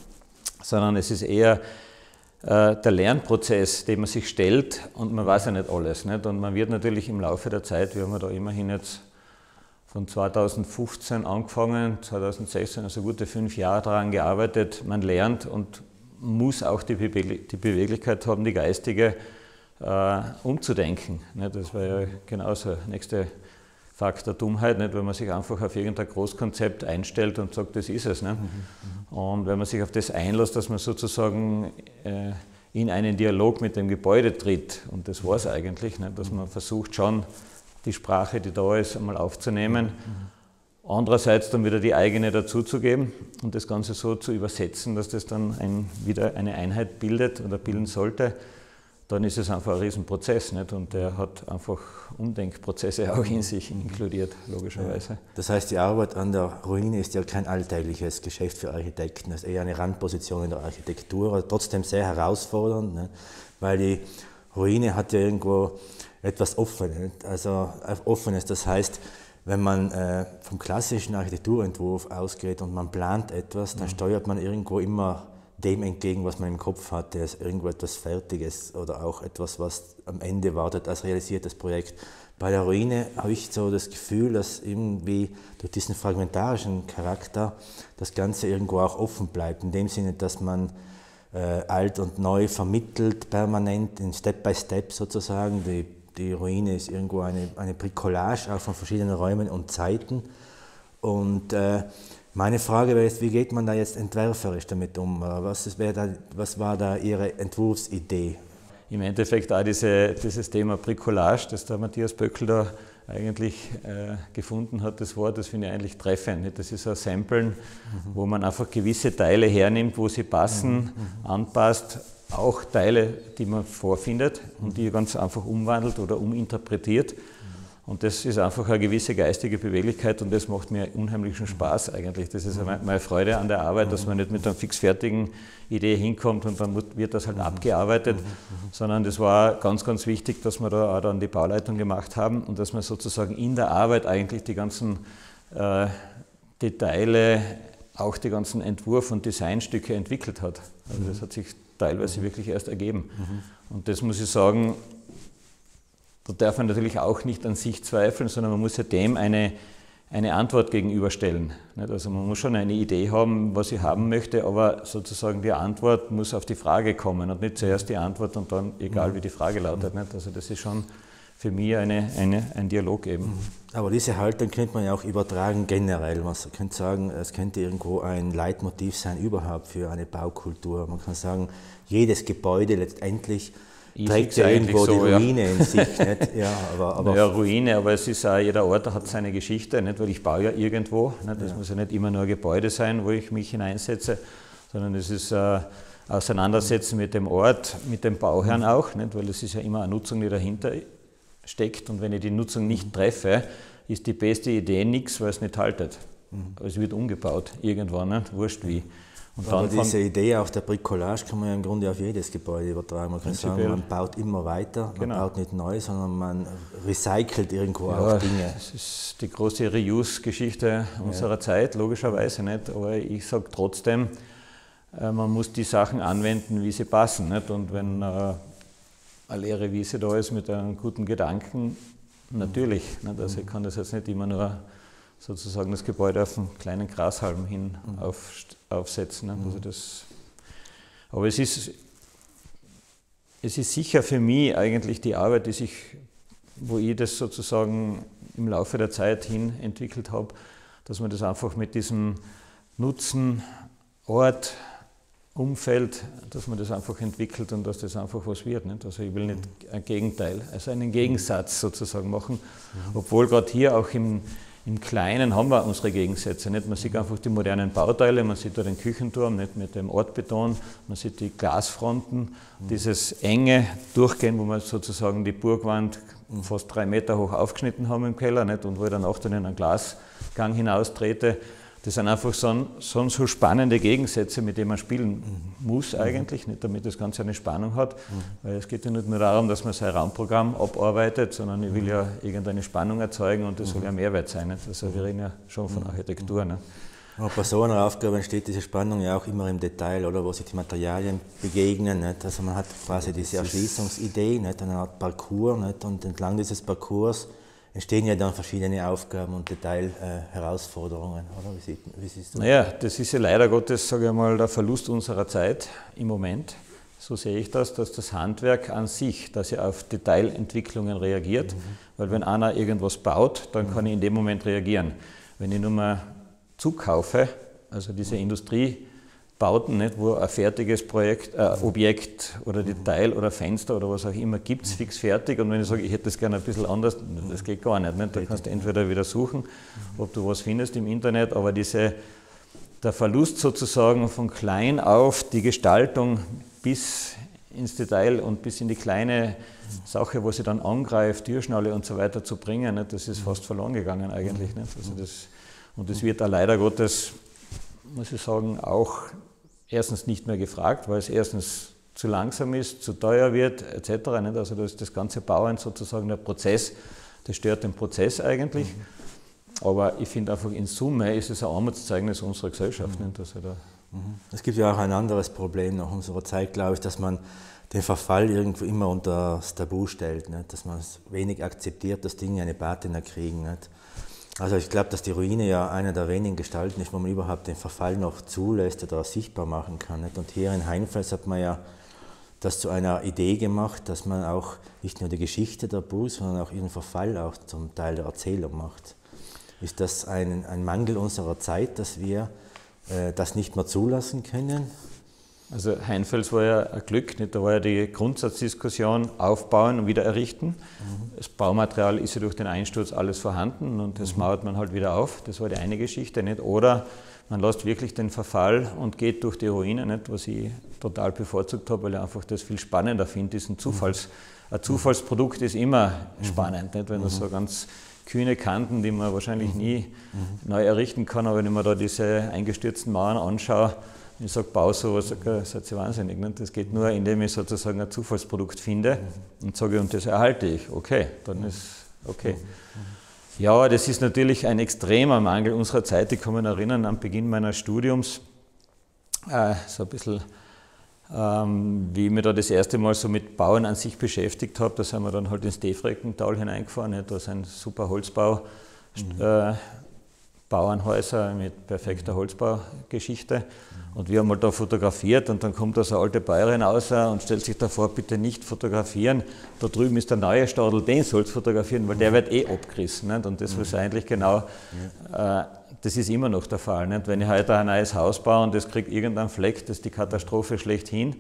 sondern es ist eher äh, der Lernprozess, den man sich stellt und man weiß ja nicht alles. Nicht? Und man wird natürlich im Laufe der Zeit, wir haben ja da immerhin jetzt von zweitausendfünfzehn angefangen, zweitausendsechzehn, also gute fünf Jahre daran gearbeitet. Man lernt und muss auch die, Bewe die Beweglichkeit haben, die geistige, äh, umzudenken. Nicht? Das war ja genauso der nächste Fakt der Dummheit, nicht? Wenn man sich einfach auf irgendein Großkonzept einstellt und sagt, das ist es. Nicht? Mhm. Und wenn man sich auf das einlässt, dass man sozusagen äh, in einen Dialog mit dem Gebäude tritt, und das war es eigentlich, nicht? Dass man versucht schon, die Sprache, die da ist, einmal aufzunehmen. Mhm. Andererseits dann wieder die eigene dazuzugeben und das Ganze so zu übersetzen, dass das dann ein, wieder eine Einheit bildet oder bilden sollte, dann ist es einfach ein Riesenprozess. Nicht? Und der hat einfach Umdenkprozesse auch in sich inkludiert, logischerweise. Das heißt, die Arbeit an der Ruine ist ja kein alltägliches Geschäft für Architekten, das ist eher eine Randposition in der Architektur, aber trotzdem sehr herausfordernd, ne? Weil die Ruine hat ja irgendwo etwas Offenes, also Offenes, das heißt, wenn man äh, vom klassischen Architekturentwurf ausgeht und man plant etwas, dann mhm. steuert man irgendwo immer dem entgegen, was man im Kopf hatte, als irgendwo etwas Fertiges oder auch etwas, was am Ende wartet als realisiertes Projekt. Bei der Ruine habe ich so das Gefühl, dass irgendwie durch diesen fragmentarischen Charakter das Ganze irgendwo auch offen bleibt, in dem Sinne, dass man äh, alt und neu vermittelt, permanent, in Step by Step sozusagen. Die, die Ruine ist irgendwo eine, eine Bricolage auch von verschiedenen Räumen und Zeiten. Und äh, meine Frage wäre jetzt, wie geht man da jetzt entwerferisch damit um? Was, ist, da, was war da Ihre Entwurfsidee? Im Endeffekt auch diese, dieses Thema Bricolage, das der Matthias Böckl da eigentlich äh, gefunden hat, das Wort, das finde ich eigentlich treffend. Nicht? Das ist ein Samplen, mhm. wo man einfach gewisse Teile hernimmt, wo sie passen, mhm. anpasst, auch Teile, die man vorfindet mhm. und die ganz einfach umwandelt oder uminterpretiert. Und das ist einfach eine gewisse geistige Beweglichkeit und das macht mir unheimlichen Spaß eigentlich. Das ist meine Freude an der Arbeit, dass man nicht mit einer fixfertigen Idee hinkommt und dann wird das halt abgearbeitet, sondern das war ganz, ganz wichtig, dass wir da auch dann die Bauleitung gemacht haben und dass man sozusagen in der Arbeit eigentlich die ganzen äh, Details, auch die ganzen Entwurf- und Designstücke entwickelt hat. Also das hat sich teilweise wirklich erst ergeben. Und das muss ich sagen, da darf man natürlich auch nicht an sich zweifeln, sondern man muss ja dem eine, eine Antwort gegenüberstellen. Also man muss schon eine Idee haben, was ich haben möchte, aber sozusagen die Antwort muss auf die Frage kommen und nicht zuerst die Antwort und dann egal wie die Frage lautet. Also das ist schon für mich eine, eine, ein Dialog eben. Aber diese Haltung könnte man ja auch übertragen generell. Man könnte sagen, es könnte irgendwo ein Leitmotiv sein überhaupt für eine Baukultur. Man kann sagen, jedes Gebäude letztendlich Ich trägt ja irgendwo so, die Ruine ja. in sich. Nicht? Ja, aber, aber naja, Ruine, aber es ist auch, jeder Ort hat seine Geschichte, nicht? Weil ich baue ja irgendwo. Nicht? Das ja. muss ja nicht immer nur ein Gebäude sein, wo ich mich hineinsetze, sondern es ist äh, Auseinandersetzen mit dem Ort, mit dem Bauherrn auch, nicht? Weil es ist ja immer eine Nutzung, die dahinter steckt, und wenn ich die Nutzung nicht treffe, ist die beste Idee nichts, weil es nicht haltet. Mhm. Es wird umgebaut, irgendwann, nicht? Wurscht wie. Und aber dann diese Idee auch der Bricolage kann man ja im Grunde auf jedes Gebäude übertragen. Man kann sagen, man baut immer weiter, man genau. baut nicht neu, sondern man recycelt irgendwo ja, auch Dinge. Das ist die große Reuse-Geschichte unserer ja. Zeit, logischerweise nicht, aber ich sage trotzdem, man muss die Sachen anwenden, wie sie passen. Nicht? Und wenn äh, eine leere Wiese da ist mit einem guten Gedanken, natürlich. Nicht? Also ich kann das jetzt nicht immer nur sozusagen das Gebäude auf einen kleinen Grashalm hin auf, aufsetzen. Nicht? Also das, aber es ist, es ist sicher für mich eigentlich die Arbeit, die sich, wo ich das sozusagen im Laufe der Zeit hin entwickelt habe, dass man das einfach mit diesem Nutzen, Ort, Umfeld, dass man das einfach entwickelt und dass das einfach was wird. Nicht? Also ich will nicht ein Gegenteil, also einen Gegensatz sozusagen machen, obwohl gerade hier auch im, im Kleinen haben wir unsere Gegensätze. Nicht? Man sieht einfach die modernen Bauteile, man sieht da den Küchenturm nicht mit dem Ortbeton, man sieht die Glasfronten, dieses enge Durchgehen, wo wir sozusagen die Burgwand fast drei Meter hoch aufgeschnitten haben im Keller, nicht? Und wo ich dann auch dann in einen Glasgang hinaustrete. Das sind einfach so, so, so spannende Gegensätze, mit denen man spielen muss eigentlich, nicht damit das Ganze eine Spannung hat, weil es geht ja nicht nur darum, dass man sein Raumprogramm abarbeitet, sondern ich will ja irgendeine Spannung erzeugen und das soll ja Mehrwert sein. Nicht? Also wir reden ja schon von Architektur. Nicht? Aber bei so einer Aufgabe entsteht diese Spannung ja auch immer im Detail, oder, wo sich die Materialien begegnen. Nicht? Also man hat quasi diese Erschließungsidee, nicht? Eine Art Parcours, nicht? Und entlang dieses Parcours entstehen ja dann verschiedene Aufgaben und Detailherausforderungen, äh, oder? Wie, sieht, wie siehst du das? Naja, das ist ja leider Gottes, sage ich mal, der Verlust unserer Zeit im Moment. So sehe ich das, dass das Handwerk an sich, dass er auf Detailentwicklungen reagiert, mhm. weil wenn einer irgendwas baut, dann mhm. kann ich in dem Moment reagieren. Wenn ich nur mal zukaufe, also diese Industrie, Bauten, nicht, wo ein fertiges Projekt, äh, Objekt oder Detail oder Fenster oder was auch immer gibt es fix fertig, und wenn ich sage, ich hätte das gerne ein bisschen anders, das geht gar nicht. nicht? Da kannst du entweder wieder suchen, ob du was findest im Internet, aber diese, der Verlust sozusagen von klein auf die Gestaltung bis ins Detail und bis in die kleine Sache, wo sie dann angreift, Türschnalle und so weiter zu bringen, nicht? Das ist fast verloren gegangen eigentlich. Nicht? Also das, und das wird da leider Gottes, muss ich sagen, auch erstens nicht mehr gefragt, weil es erstens zu langsam ist, zu teuer wird, et cetera. Nicht? Also das, das ganze Bauen sozusagen der Prozess, das stört den Prozess eigentlich. Mhm. Aber ich finde einfach in Summe ist es ein Armutszeugnis unserer Gesellschaft. Mhm. Nicht? Also da mhm. Es gibt ja auch ein anderes Problem nach unserer Zeit, glaube ich, dass man den Verfall irgendwo immer unter das Tabu stellt, nicht? Dass man es wenig akzeptiert, dass Dinge eine Patina kriegen. Nicht? Also ich glaube, dass die Ruine ja eine der wenigen Gestalten ist, wo man überhaupt den Verfall noch zulässt oder sichtbar machen kann. Nicht? Und hier in Heinfels hat man ja das zu einer Idee gemacht, dass man auch nicht nur die Geschichte der Burg, sondern auch ihren Verfall auch zum Teil der Erzählung macht. Ist das ein, ein Mangel unserer Zeit, dass wir äh, das nicht mehr zulassen können? Also Heinfels war ja ein Glück, nicht? Da war ja die Grundsatzdiskussion aufbauen und wieder errichten. Mhm. Das Baumaterial ist ja durch den Einsturz alles vorhanden und das mhm. mauert man halt wieder auf. Das war die eine Geschichte. Nicht? Oder man lässt wirklich den Verfall und geht durch die Ruine, nicht? Was ich total bevorzugt habe, weil ich einfach das viel spannender finde. Diesen Zufalls, mhm. Ein Zufallsprodukt ist immer mhm. spannend, nicht? Wenn mhm. das so ganz kühne Kanten, die man wahrscheinlich nie mhm. neu errichten kann, aber wenn ich mir da diese eingestürzten Mauern anschaue, ich sage, bau sowas, sage, seid ihr wahnsinnig. Nicht? Das geht nur, indem ich sozusagen ein Zufallsprodukt finde und sage, und das erhalte ich. Okay, dann ist okay. Ja, das ist natürlich ein extremer Mangel unserer Zeit. Ich kann mich erinnern, am Beginn meines Studiums, äh, so ein bisschen, ähm, wie ich mich da das erste Mal so mit Bauen an sich beschäftigt habe, da sind wir dann halt ins Defreckental hineingefahren. Nicht? Da ist ein super Holzbau. Mhm. Äh, Bauernhäuser mit perfekter Holzbaugeschichte. Und wir haben mal da fotografiert und dann kommt da so eine alte Bäuerin raus und stellt sich davor, bitte nicht fotografieren. Da drüben ist der neue Stadel, den sollst du fotografieren, weil der wird eh abgerissen. Nicht? Und das ist eigentlich genau, äh, das ist immer noch der Fall. Nicht? Wenn ich heute ein neues Haus baue und das kriegt irgendeinen Fleck, das ist die Katastrophe schlechthin.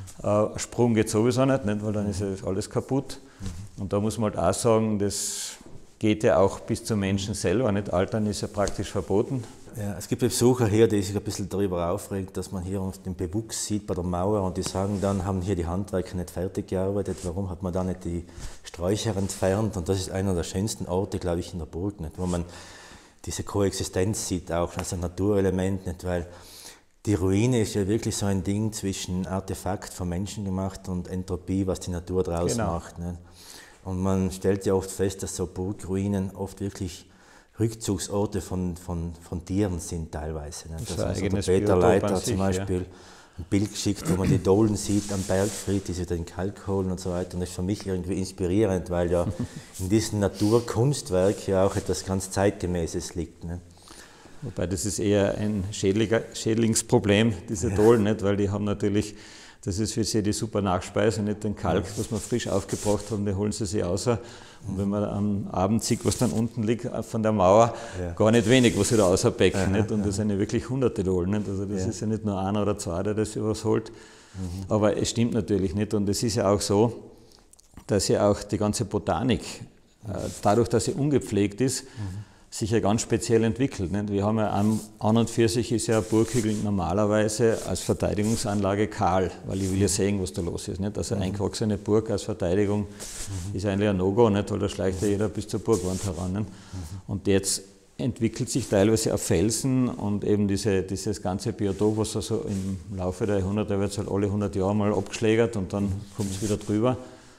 Äh, Sprung geht sowieso nicht, nicht, weil dann ist ja alles kaputt. Und da muss man halt auch sagen, das geht ja auch bis zum Menschen selber. Nicht? Altern ist ja praktisch verboten. Ja, es gibt Besucher hier, die sich ein bisschen darüber aufregen, dass man hier den Bewuchs sieht bei der Mauer und die sagen dann, haben hier die Handwerker nicht fertig gearbeitet, warum hat man da nicht die Sträucher entfernt? Und das ist einer der schönsten Orte, glaube ich, in der Burg, nicht? Wo man diese Koexistenz sieht, auch als ein Naturelement, nicht? Weil die Ruine ist ja wirklich so ein Ding zwischen Artefakt vom Menschen gemacht und Entropie, was die Natur draus genau. macht. Nicht? Und man stellt ja oft fest, dass so Burgruinen oft wirklich Rückzugsorte von, von, von Tieren sind teilweise. Nicht? Das also ist der Peter Leiter hat sich, zum Beispiel ja. ein Bild geschickt, wo man die Dohlen sieht am Bergfried, die sich den Kalk holen und so weiter. Und das ist für mich irgendwie inspirierend, weil ja in diesem Naturkunstwerk ja auch etwas ganz Zeitgemäßes liegt. Nicht? Wobei das ist eher ein Schädlingsproblem, diese ja. Dohlen, nicht? Weil die haben natürlich, das ist für sie die super Nachspeise, nicht den Kalk, was wir frisch aufgebracht haben, den holen sie sich raus. Und wenn man am Abend sieht, was dann unten liegt von der Mauer, ja. gar nicht wenig, was sie da rausbecken. Nicht? Und das sind ja wirklich hunderte Dohlen. Nicht? Also das ja. ist ja nicht nur einer oder zwei, der das überholt. Mhm. Aber es stimmt natürlich nicht. Und es ist ja auch so, dass ja auch die ganze Botanik, mhm. dadurch, dass sie ungepflegt ist, mhm. sich ja ganz speziell entwickelt. Nicht? Wir haben ja an, an und für sich ist ja ein Burghügel normalerweise als Verteidigungsanlage kahl, weil ich will ja sehen, was da los ist. Nicht? Also eine eingewachsene Burg als Verteidigung mhm. ist eigentlich ein No-Go, nicht? Weil da schleicht ja jeder bis zur Burgwand heran. Nicht? Mhm. Und jetzt entwickelt sich teilweise auf Felsen und eben diese, dieses ganze Biotop, was also im Laufe der Jahrhunderte wird halt alle hundert Jahre mal abgeschlägert und dann kommt es wieder drüber.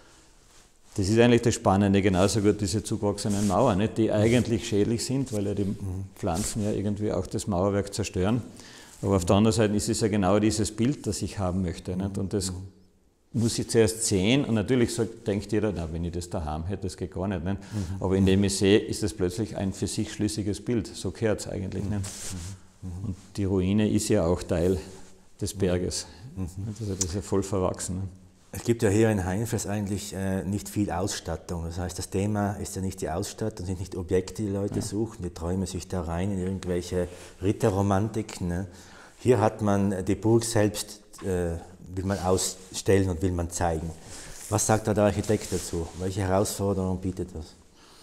Das ist eigentlich das Spannende, genauso gut diese zugewachsenen Mauern, nicht, die eigentlich schädlich sind, weil ja die Pflanzen ja irgendwie auch das Mauerwerk zerstören. Aber auf der anderen Seite ist es ja genau dieses Bild, das ich haben möchte. Nicht? Und das muss ich zuerst sehen und natürlich sagt, denkt jeder, na, wenn ich das daheim hätte, das geht gar nicht. nicht? Mhm. Aber indem ich sehe, ist das plötzlich ein für sich schlüssiges Bild. So gehört es eigentlich. Mhm. Nicht? Und die Ruine ist ja auch Teil des Berges. Mhm. Also das ist ja voll verwachsen. Nicht? Es gibt ja hier in Heinfels eigentlich äh, nicht viel Ausstattung. Das heißt, das Thema ist ja nicht die Ausstattung, sind nicht Objekte, die Leute ja. suchen, die träumen sich da rein in irgendwelche Ritterromantiken. Ne? Hier hat man die Burg selbst, äh, will man ausstellen und will man zeigen. Was sagt da der Architekt dazu? Welche Herausforderungen bietet das?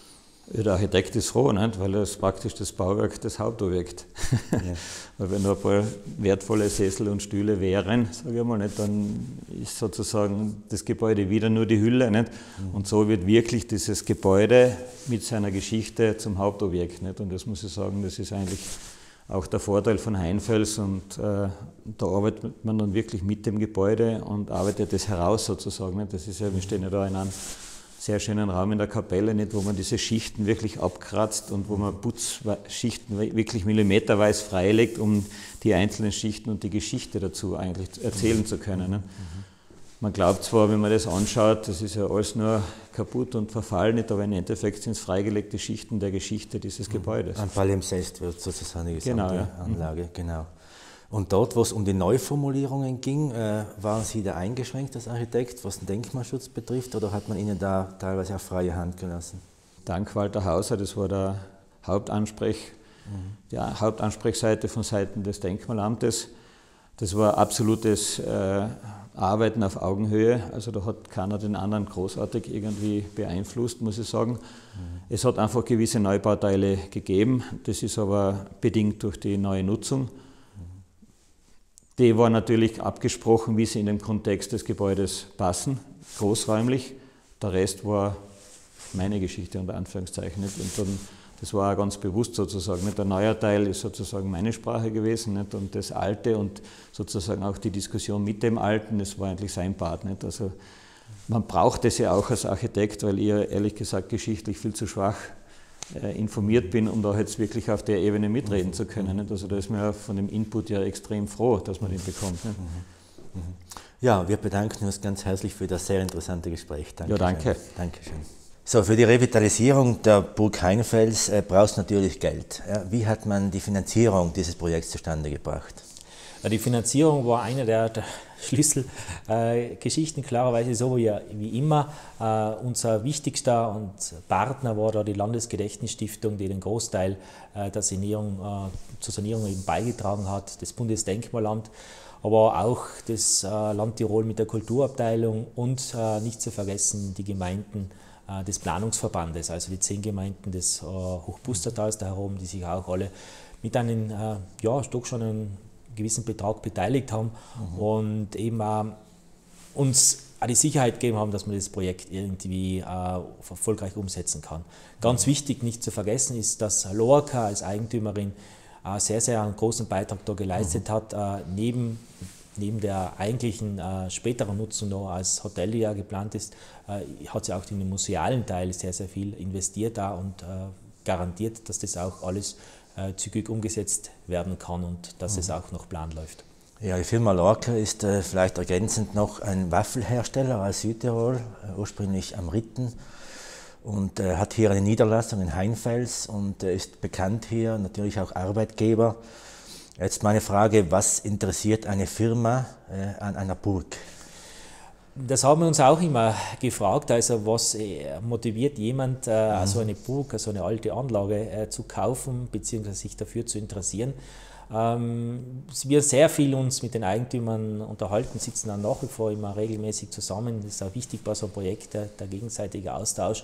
Ja, der Architekt ist froh, nicht? Weil das praktisch das Bauwerk das Hauptobjekt. Ja. Weil wenn nur ein paar wertvolle Sessel und Stühle wären, sage ich mal, nicht, dann ist sozusagen das Gebäude wieder nur die Hülle. Nicht? Mhm. Und so wird wirklich dieses Gebäude mit seiner Geschichte zum Hauptobjekt. Nicht? Und das muss ich sagen, das ist eigentlich auch der Vorteil von Heinfels. Und äh, da arbeitet man dann wirklich mit dem Gebäude und arbeitet das heraus sozusagen. Nicht? Das ist ja, wir stehen ja da in einem sehr schönen Raum in der Kapelle, nicht, wo man diese Schichten wirklich abkratzt und wo man Putzschichten wirklich millimeterweise freilegt, um die einzelnen Schichten und die Geschichte dazu eigentlich erzählen zu können. Ne? Man glaubt zwar, wenn man das anschaut, das ist ja alles nur kaputt und verfallen, nicht, aber im Endeffekt sind es freigelegte Schichten der Geschichte dieses Gebäudes. Ein Palimpsest wird sozusagen die gesamte genau, ja. Anlage, genau. Und dort, wo es um die Neuformulierungen ging, äh, waren Sie da eingeschränkt als Architekt, was den Denkmalschutz betrifft, oder hat man Ihnen da teilweise auch freie Hand gelassen? Dank Walter Hauser, das war der Hauptansprech, mhm. die Hauptansprechseite von Seiten des Denkmalamtes. Das war absolutes äh, Arbeiten auf Augenhöhe, also da hat keiner den anderen großartig irgendwie beeinflusst, muss ich sagen. Mhm. Es hat einfach gewisse Neubauteile gegeben, das ist aber bedingt durch die neue Nutzung. Die war natürlich abgesprochen, wie sie in den Kontext des Gebäudes passen, großräumlich. Der Rest war meine Geschichte unter Anführungszeichen. Nicht? Und dann, das war auch ganz bewusst sozusagen. Nicht? Der neue Teil ist sozusagen meine Sprache gewesen, nicht? Und das Alte und sozusagen auch die Diskussion mit dem Alten, das war eigentlich sein Part. Nicht? Also man braucht es ja auch als Architekt, weil ich ehrlich gesagt geschichtlich viel zu schwach informiert bin, um da jetzt wirklich auf der Ebene mitreden zu können. Nicht? Also da ist man ja von dem Input ja extrem froh, dass man den bekommt. Nicht? Ja, wir bedanken uns ganz herzlich für das sehr interessante Gespräch. Dankeschön. Ja, danke. Dankeschön. So, für die Revitalisierung der Burg Heinfels äh, braucht es natürlich Geld. Ja, wie hat man die Finanzierung dieses Projekts zustande gebracht? Ja, die Finanzierung war eine der, der Schlüsselgeschichten, äh, klarerweise so wie, wie immer. Äh, unser wichtigster und Partner war da die Landesgedächtnisstiftung, die den Großteil äh, der Sanierung, äh, zur Sanierung eben beigetragen hat, das Bundesdenkmalamt, aber auch das äh, Land Tirol mit der Kulturabteilung und äh, nicht zu vergessen die Gemeinden des Planungsverbandes, also die zehn Gemeinden des äh, Hochbustertals da herum, die sich auch alle mit einem, äh, ja, doch schon einen gewissen Betrag beteiligt haben mhm. und eben äh, uns auch die Sicherheit gegeben haben, dass man das Projekt irgendwie äh, erfolgreich umsetzen kann. Ganz mhm. wichtig, nicht zu vergessen, ist, dass Lorca als Eigentümerin äh, sehr, sehr einen großen Beitrag da geleistet mhm. hat, äh, neben Neben der eigentlichen äh, späteren Nutzung noch als Hotel, die ja geplant ist, äh, hat sie auch in den musealen Teil sehr, sehr viel investiert da und äh, garantiert, dass das auch alles äh, zügig umgesetzt werden kann und dass mhm. es auch nach Plan läuft. Ja, die Firma Lorca ist äh, vielleicht ergänzend noch ein Waffelhersteller aus Südtirol, äh, ursprünglich am Ritten, und äh, hat hier eine Niederlassung in Heinfels und äh, ist bekannt hier, natürlich auch Arbeitgeber. Jetzt meine Frage, was interessiert eine Firma äh, an einer Burg? Das haben wir uns auch immer gefragt, also was äh, motiviert jemand, äh, mhm. so eine Burg, so eine alte Anlage äh, zu kaufen bzw. sich dafür zu interessieren. Ähm, wir sehr viel uns mit den Eigentümern unterhalten, sitzen dann nach wie vor immer regelmäßig zusammen. Das ist auch wichtig bei so einem Projekt, der, der gegenseitige Austausch.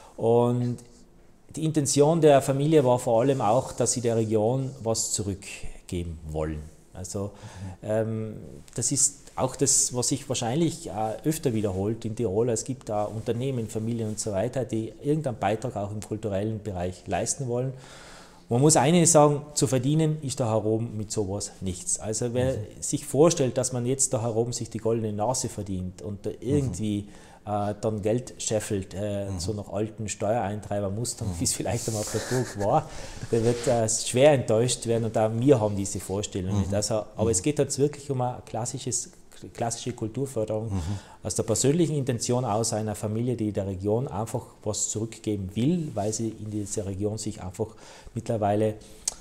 Und die Intention der Familie war vor allem auch, dass sie der Region was zurückgeben wollen. Also ähm, das ist auch das, was sich wahrscheinlich äh, öfter wiederholt in Tirol. Es gibt da Unternehmen, Familien und so weiter, die irgendeinen Beitrag auch im kulturellen Bereich leisten wollen. Man muss eines sagen, zu verdienen ist da herum mit sowas nichts. Also wer mhm. sich vorstellt, dass man jetzt da herum sich die goldene Nase verdient und da irgendwie mhm. äh, dann Geld scheffelt, äh, mhm. so nach alten Steuereintreibermustern, mhm. wie es vielleicht einmal auf der Burg war, der wird äh, schwer enttäuscht werden und auch wir haben diese Vorstellung mhm. nicht. Also, aber mhm. es geht jetzt wirklich um ein klassisches klassische Kulturförderung mhm. aus der persönlichen Intention aus einer Familie, die der Region einfach was zurückgeben will, weil sie in dieser Region sich einfach mittlerweile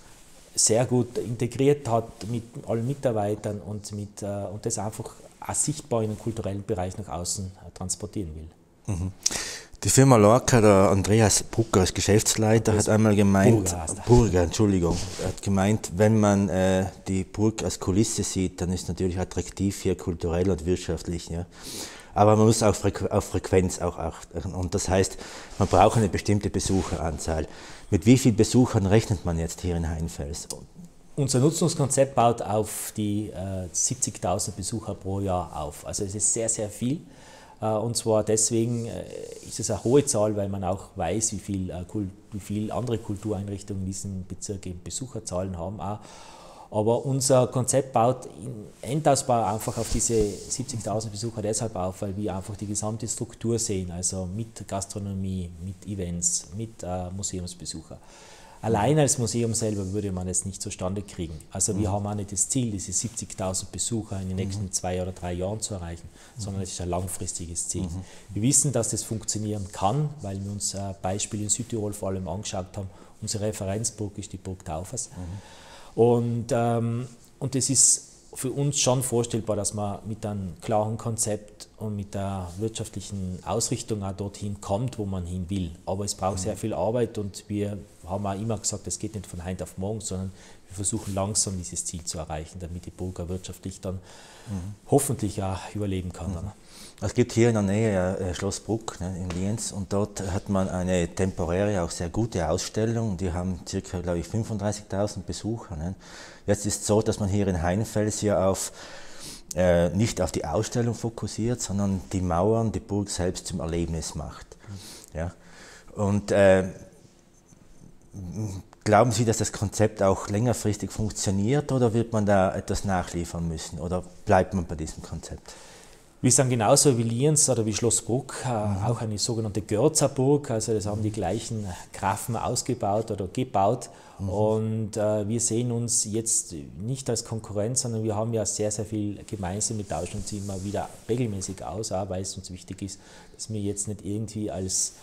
sehr gut integriert hat mit allen Mitarbeitern und, mit, und das einfach auch sichtbar in den kulturellen Bereich nach außen transportieren will. Mhm. Die Firma Lorca, der Andreas Brucker als Geschäftsleiter, hat einmal gemeint, Burger, Burger, Entschuldigung, hat gemeint, wenn man äh, die Burg als Kulisse sieht, dann ist es natürlich attraktiv hier kulturell und wirtschaftlich. Ja. Aber man muss auch Frequ auf Frequenz auch achten. Und das heißt, man braucht eine bestimmte Besucheranzahl. Mit wie vielen Besuchern rechnet man jetzt hier in Heinfels? Unser Nutzungskonzept baut auf die äh, siebzigtausend Besucher pro Jahr auf. Also es ist sehr, sehr viel. Und zwar deswegen ist es eine hohe Zahl, weil man auch weiß, wie viel, wie viel andere Kultureinrichtungen in diesem Bezirk eben Besucherzahlen haben. Auch. Aber unser Konzept baut im Endausbau einfach auf diese siebzigtausend Besucher deshalb auf, weil wir einfach die gesamte Struktur sehen, also mit Gastronomie, mit Events, mit äh, Museumsbesucher. Allein als Museum selber würde man es nicht zustande kriegen. Also wir mhm. haben auch nicht das Ziel, diese siebzigtausend Besucher in den nächsten mhm. zwei oder drei Jahren zu erreichen, mhm. sondern es ist ein langfristiges Ziel. Mhm. Wir wissen, dass das funktionieren kann, weil wir uns äh, Beispiele in Südtirol vor allem angeschaut haben. Unsere Referenzburg ist die Burg Taufers. Mhm. Und, ähm, und das ist für uns schon vorstellbar, dass man mit einem klaren Konzept und mit der wirtschaftlichen Ausrichtung auch dorthin kommt, wo man hin will. Aber es braucht mhm. sehr viel Arbeit und wir haben auch immer gesagt, es geht nicht von heute auf morgen, sondern wir versuchen langsam dieses Ziel zu erreichen, damit die Burg auch wirtschaftlich dann mhm. hoffentlich auch überleben kann. Mhm. Es gibt hier in der Nähe äh, Schloss Bruck, ne, in Lienz, und dort hat man eine temporäre, auch sehr gute Ausstellung. Die haben ca. glaube ich fünfunddreißigtausend Besucher. Ne. Jetzt ist es so, dass man hier in Heinfels ja auf, äh, nicht auf die Ausstellung fokussiert, sondern die Mauern, die Burg selbst zum Erlebnis macht. Mhm. Ja. Und äh, glauben Sie, dass das Konzept auch längerfristig funktioniert oder wird man da etwas nachliefern müssen oder bleibt man bei diesem Konzept? Wir sind genauso wie Lienz oder wie Schloss Bruck, äh, mhm. auch eine sogenannte Görzer Burg, also das haben die gleichen Grafen ausgebaut oder gebaut mhm. und äh, wir sehen uns jetzt nicht als Konkurrenz, sondern wir haben ja sehr, sehr viel gemeinsam mit Deutschland, sie immer wieder regelmäßig aus, auch weil es uns wichtig ist, dass wir jetzt nicht irgendwie als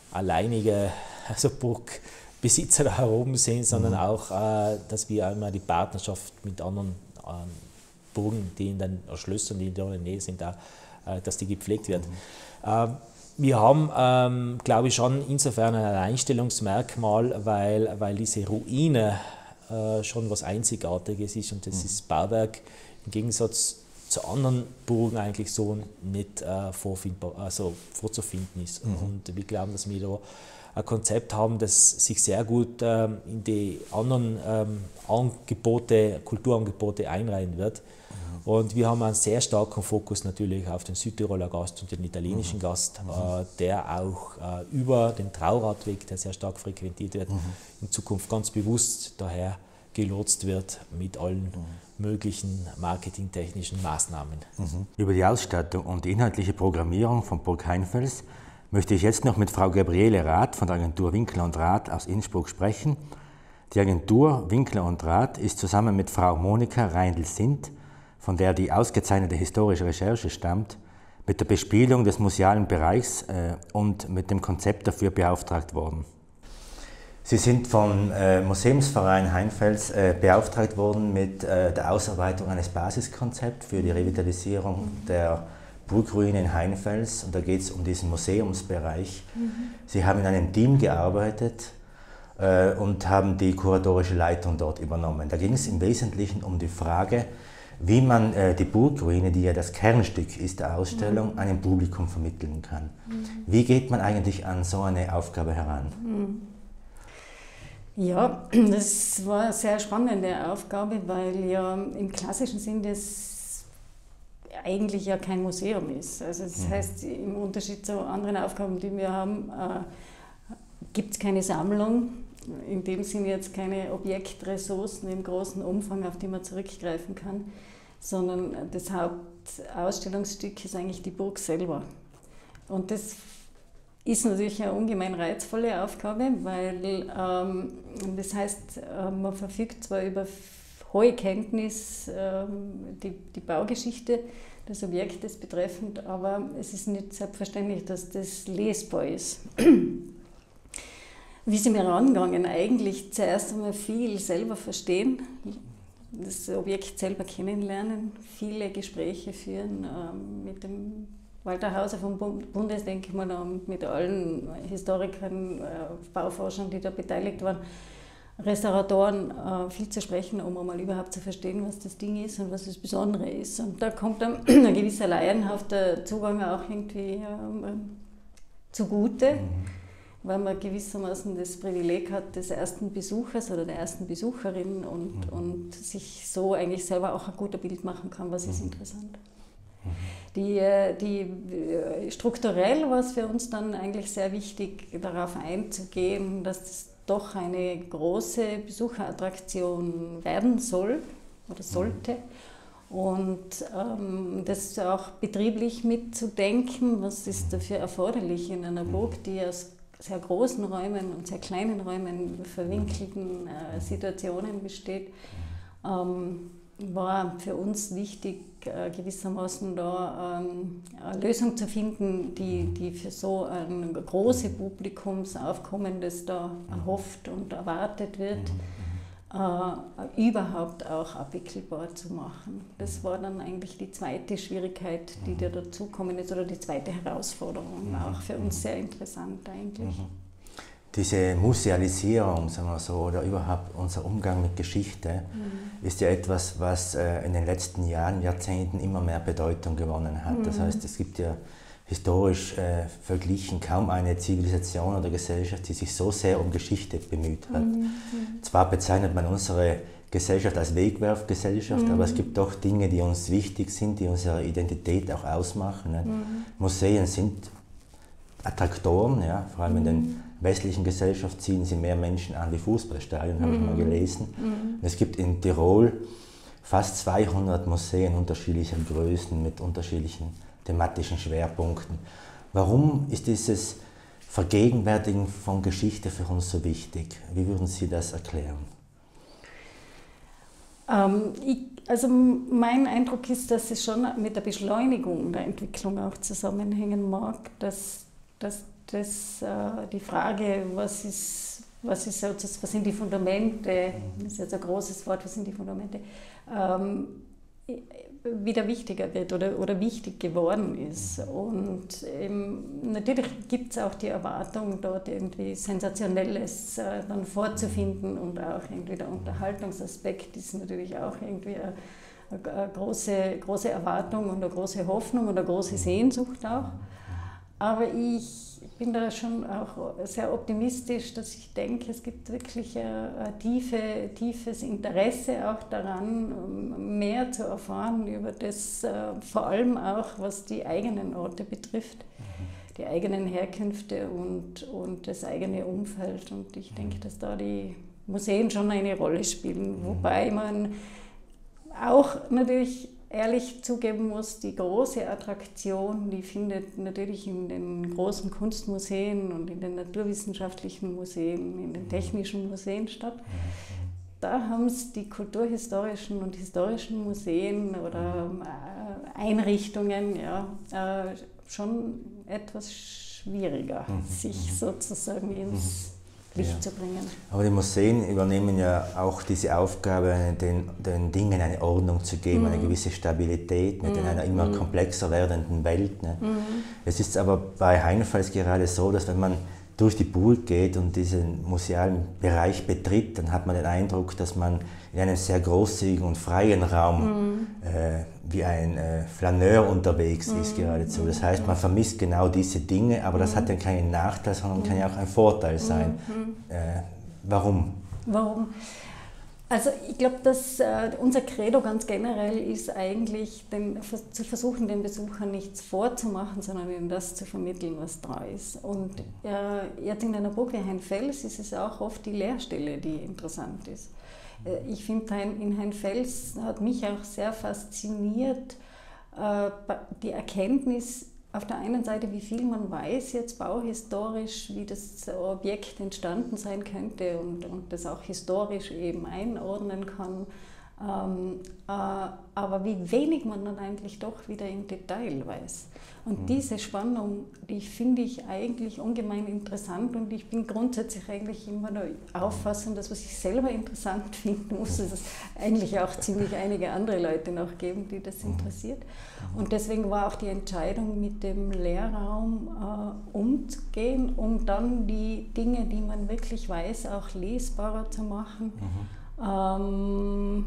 alleinige also Burgbesitzer da oben sind, sondern mhm. auch, äh, dass wir einmal die Partnerschaft mit anderen äh, Burgen, die in den Schlössern, die in der Nähe sind, auch, äh, dass die gepflegt wird. Mhm. Äh, wir haben, ähm, glaube ich, schon insofern ein Alleinstellungsmerkmal, weil, weil diese Ruine äh, schon was Einzigartiges ist und das mhm. ist Bauwerk im Gegensatz zu anderen Burgen eigentlich so nicht äh, vorfindbar, also vorzufinden ist. Mhm. Und wir glauben, dass wir da ein Konzept haben, das sich sehr gut ähm, in die anderen ähm, Angebote, Kulturangebote einreihen wird. Mhm. Und wir haben einen sehr starken Fokus natürlich auf den Südtiroler Gast und den italienischen mhm. Gast, äh, der auch äh, über den Trauradweg, der sehr stark frequentiert wird, mhm. in Zukunft ganz bewusst daher gelotst wird mit allen mhm. möglichen marketingtechnischen Maßnahmen. Mhm. Über die Ausstattung und die inhaltliche Programmierung von Burg Heinfels möchte ich jetzt noch mit Frau Gabriele Rath von der Agentur Winkler und Rath aus Innsbruck sprechen. Die Agentur Winkler und Rath ist zusammen mit Frau Monika Reindl-Sindt, von der die ausgezeichnete historische Recherche stammt, mit der Bespielung des musealen Bereichs äh, und mit dem Konzept dafür beauftragt worden. Sie sind vom äh, Museumsverein Heinfels äh, beauftragt worden mit äh, der Ausarbeitung eines Basiskonzepts für die Revitalisierung der Burgruine in Heinfels. Und da geht es um diesen Museumsbereich. Mhm. Sie haben in einem Team gearbeitet äh, und haben die kuratorische Leitung dort übernommen. Da ging es im Wesentlichen um die Frage, wie man äh, die Burgruine, die ja das Kernstück ist der Ausstellung, mhm. einem Publikum vermitteln kann. Mhm. Wie geht man eigentlich an so eine Aufgabe heran? Mhm. Ja, das war eine sehr spannende Aufgabe, weil ja im klassischen Sinn das eigentlich ja kein Museum ist. Also das mhm. heißt, im Unterschied zu anderen Aufgaben, die wir haben, äh, gibt es keine Sammlung, in dem Sinne jetzt keine Objektressourcen im großen Umfang, auf die man zurückgreifen kann, sondern das Hauptausstellungsstück ist eigentlich die Burg selber. Und das ist natürlich eine ungemein reizvolle Aufgabe, weil ähm, das heißt, äh, man verfügt zwar über hohe Kenntnis ähm, die, die Baugeschichte des Objektes betreffend, aber es ist nicht selbstverständlich, dass das lesbar ist. Wie sind wir rangegangen? Eigentlich zuerst einmal viel selber verstehen, das Objekt selber kennenlernen, viele Gespräche führen ähm, mit dem Walter Hauser vom Bundesdenkmalamt, mit allen Historikern, Bauforschern, die da beteiligt waren, Restauratoren, viel zu sprechen, um einmal überhaupt zu verstehen, was das Ding ist und was das Besondere ist. Und da kommt dann ein gewisser laienhafter Zugang auch irgendwie zugute, mhm. weil man gewissermaßen das Privileg hat des ersten Besuchers oder der ersten Besucherin und, mhm. und sich so eigentlich selber auch ein gutes Bild machen kann, was mhm. ist interessant. Die, die, strukturell war es für uns dann eigentlich sehr wichtig, darauf einzugehen, dass es doch eine große Besucherattraktion werden soll oder sollte. Und ähm, das auch betrieblich mitzudenken, was ist dafür erforderlich in einer Burg, die aus sehr großen Räumen und sehr kleinen Räumen, verwinkelten äh, Situationen besteht. Ähm, war für uns wichtig, äh, gewissermaßen da ähm, eine Lösung zu finden, die, die für so ein großes Publikumsaufkommen, das da erhofft und erwartet wird, äh, überhaupt auch abwickelbar zu machen. Das war dann eigentlich die zweite Schwierigkeit, die da dazukommen ist, oder die zweite Herausforderung, auch für uns sehr interessant eigentlich. Diese Musealisierung, sagen wir so, oder überhaupt unser Umgang mit Geschichte, mhm. ist ja etwas, was äh, in den letzten Jahren, Jahrzehnten immer mehr Bedeutung gewonnen hat. Mhm. Das heißt, es gibt ja historisch äh, verglichen kaum eine Zivilisation oder Gesellschaft, die sich so sehr um Geschichte bemüht hat. Mhm. Zwar bezeichnet man unsere Gesellschaft als Wegwerfgesellschaft, mhm. aber es gibt doch Dinge, die uns wichtig sind, die unsere Identität auch ausmachen. Ne? Mhm. Museen sind Attraktoren, ja, vor allem in den westlichen Gesellschaft ziehen sie mehr Menschen an wie Fußballstadien, habe mm. ich mal gelesen. Mm. Es gibt in Tirol fast zweihundert Museen unterschiedlicher Größen mit unterschiedlichen thematischen Schwerpunkten. Warum ist dieses Vergegenwärtigen von Geschichte für uns so wichtig? Wie würden Sie das erklären? Ähm, ich, also mein Eindruck ist, dass es schon mit der Beschleunigung der Entwicklung auch zusammenhängen mag, dass, dass das, äh, die Frage, was ist, was ist was sind die Fundamente, das ist jetzt ein großes Wort, was sind die Fundamente, ähm, wieder wichtiger wird oder, oder wichtig geworden ist. Und ähm, natürlich gibt es auch die Erwartung, dort irgendwie Sensationelles äh, dann vorzufinden, und auch irgendwie der Unterhaltungsaspekt ist natürlich auch irgendwie eine, eine große, große Erwartung und eine große Hoffnung und eine große Sehnsucht auch. Aber ich bin da schon auch sehr optimistisch, dass ich denke, es gibt wirklich ein, ein tiefe, tiefes Interesse auch daran, mehr zu erfahren über das, vor allem auch was die eigenen Orte betrifft, die eigenen Herkünfte und, und das eigene Umfeld. Und ich denke, dass da die Museen schon eine Rolle spielen, wobei man auch natürlich ehrlich zugeben muss, die große Attraktion, die findet natürlich in den großen Kunstmuseen und in den naturwissenschaftlichen Museen, in den technischen Museen statt. Da haben es die kulturhistorischen und historischen Museen oder Einrichtungen ja, schon etwas schwieriger, sich sozusagen ins Licht ja. zu bringen. Aber die Museen übernehmen ja auch diese Aufgabe, den, den Dingen eine Ordnung zu geben, mhm. eine gewisse Stabilität nicht, mhm. in einer immer komplexer werdenden Welt. Nicht. Mhm. Es ist aber bei Heinfels gerade so, dass wenn man durch die Burg geht und diesen musealen Bereich betritt, dann hat man den Eindruck, dass man in einem sehr großzügigen und freien Raum mhm. äh, wie ein äh, Flaneur unterwegs mhm. ist geradezu. Das heißt, man vermisst genau diese Dinge, aber das mhm. hat ja keinen Nachteil, sondern kann ja auch ein Vorteil sein. Mhm. Äh, warum? Warum? Also ich glaube, dass äh, unser Credo ganz generell ist eigentlich, den, zu versuchen, den Besuchern nichts vorzumachen, sondern ihnen das zu vermitteln, was da ist. Und äh, jetzt in einer Burg wie Heinfels ist es auch oft die Leerstelle, die interessant ist. Äh, ich finde, in Heinfels hat mich auch sehr fasziniert äh, die Erkenntnis, auf der einen Seite, wie viel man weiß jetzt bauhistorisch, wie das Objekt entstanden sein könnte und, und das auch historisch eben einordnen kann, ähm, äh, aber wie wenig man dann eigentlich doch wieder im Detail weiß. Und mhm. diese Spannung, die finde ich eigentlich ungemein interessant, und ich bin grundsätzlich eigentlich immer der Auffassung, dass was ich selber interessant finden muss, es eigentlich auch ziemlich einige andere Leute noch geben, die das interessiert. Und deswegen war auch die Entscheidung, mit dem Lehrraum äh, umzugehen, um dann die Dinge, die man wirklich weiß, auch lesbarer zu machen. Mhm. Ähm,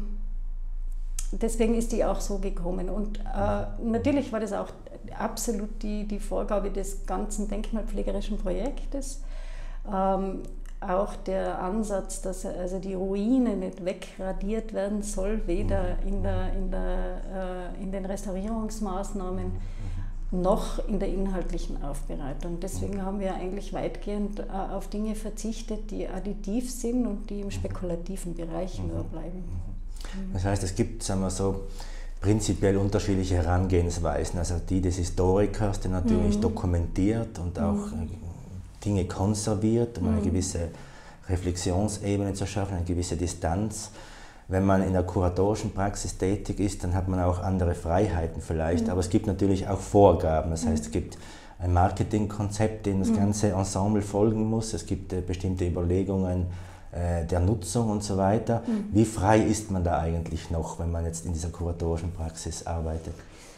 deswegen ist die auch so gekommen. Und äh, natürlich war das auch absolut die, die Vorgabe des ganzen denkmalpflegerischen Projektes. Ähm, auch der Ansatz, dass also die Ruine nicht wegradiert werden soll, weder in, der, in, der, äh, in den Restaurierungsmaßnahmen noch in der inhaltlichen Aufbereitung. Deswegen haben wir eigentlich weitgehend äh, auf Dinge verzichtet, die additiv sind und die im spekulativen Bereich nur bleiben. Das heißt, es gibt, sagen wir so, prinzipiell unterschiedliche Herangehensweisen. Also die des Historikers, der natürlich mhm. dokumentiert und auch mhm. Dinge konserviert, um mhm. eine gewisse Reflexionsebene zu schaffen, eine gewisse Distanz. Wenn man in der kuratorischen Praxis tätig ist, dann hat man auch andere Freiheiten vielleicht, mhm. aber es gibt natürlich auch Vorgaben. Das heißt, es gibt ein Marketingkonzept, dem das mhm. ganze Ensemble folgen muss. Es gibt äh, bestimmte Überlegungen äh, der Nutzung und so weiter. Mhm. Wie frei ist man da eigentlich noch, wenn man jetzt in dieser kuratorischen Praxis arbeitet?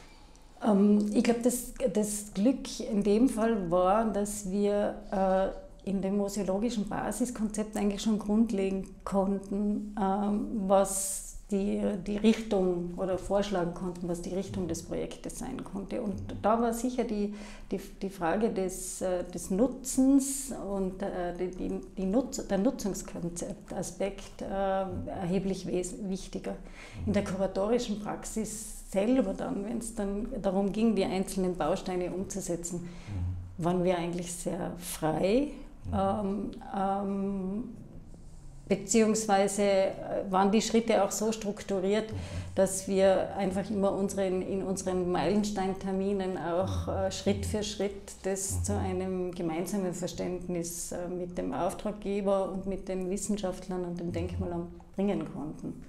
Ähm, ich glaube, das, das Glück in dem Fall war, dass wir äh, in dem museologischen Basiskonzept eigentlich schon grundlegen konnten, ähm, was die, die Richtung oder vorschlagen konnten, was die Richtung des Projektes sein konnte. Und da war sicher die, die, die Frage des, des Nutzens und äh, die, die Nutz, der Nutzungskonzeptaspekt äh, erheblich wichtiger. In der kuratorischen Praxis selber dann, wenn es dann darum ging, die einzelnen Bausteine umzusetzen, waren wir eigentlich sehr frei. Ähm, ähm, beziehungsweise waren die Schritte auch so strukturiert, dass wir einfach immer unseren, in unseren Meilensteinterminen auch äh, Schritt für Schritt das zu einem gemeinsamen Verständnis äh, mit dem Auftraggeber und mit den Wissenschaftlern und dem Denkmalamt bringen konnten.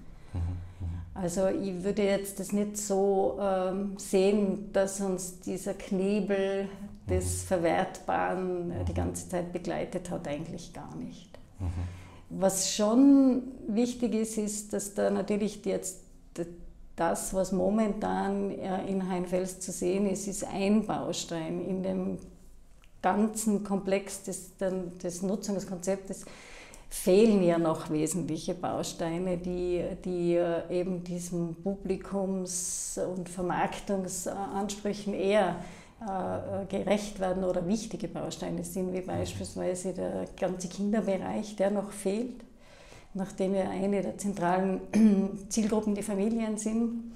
Also ich würde jetzt das nicht so ähm, sehen, dass uns dieser Knebel des Verwertbaren die ganze Zeit begleitet hat, eigentlich gar nicht. Mhm. Was schon wichtig ist, ist, dass da natürlich jetzt das, was momentan in Heinfels zu sehen ist, ist ein Baustein in dem ganzen Komplex des, des Nutzungskonzeptes. Fehlen ja noch wesentliche Bausteine, die, die eben diesen Publikums- und Vermarktungsansprüchen eher äh, gerecht werden oder wichtige Bausteine sind, wie beispielsweise der ganze Kinderbereich, der noch fehlt, nachdem ja eine der zentralen Zielgruppen die Familien sind.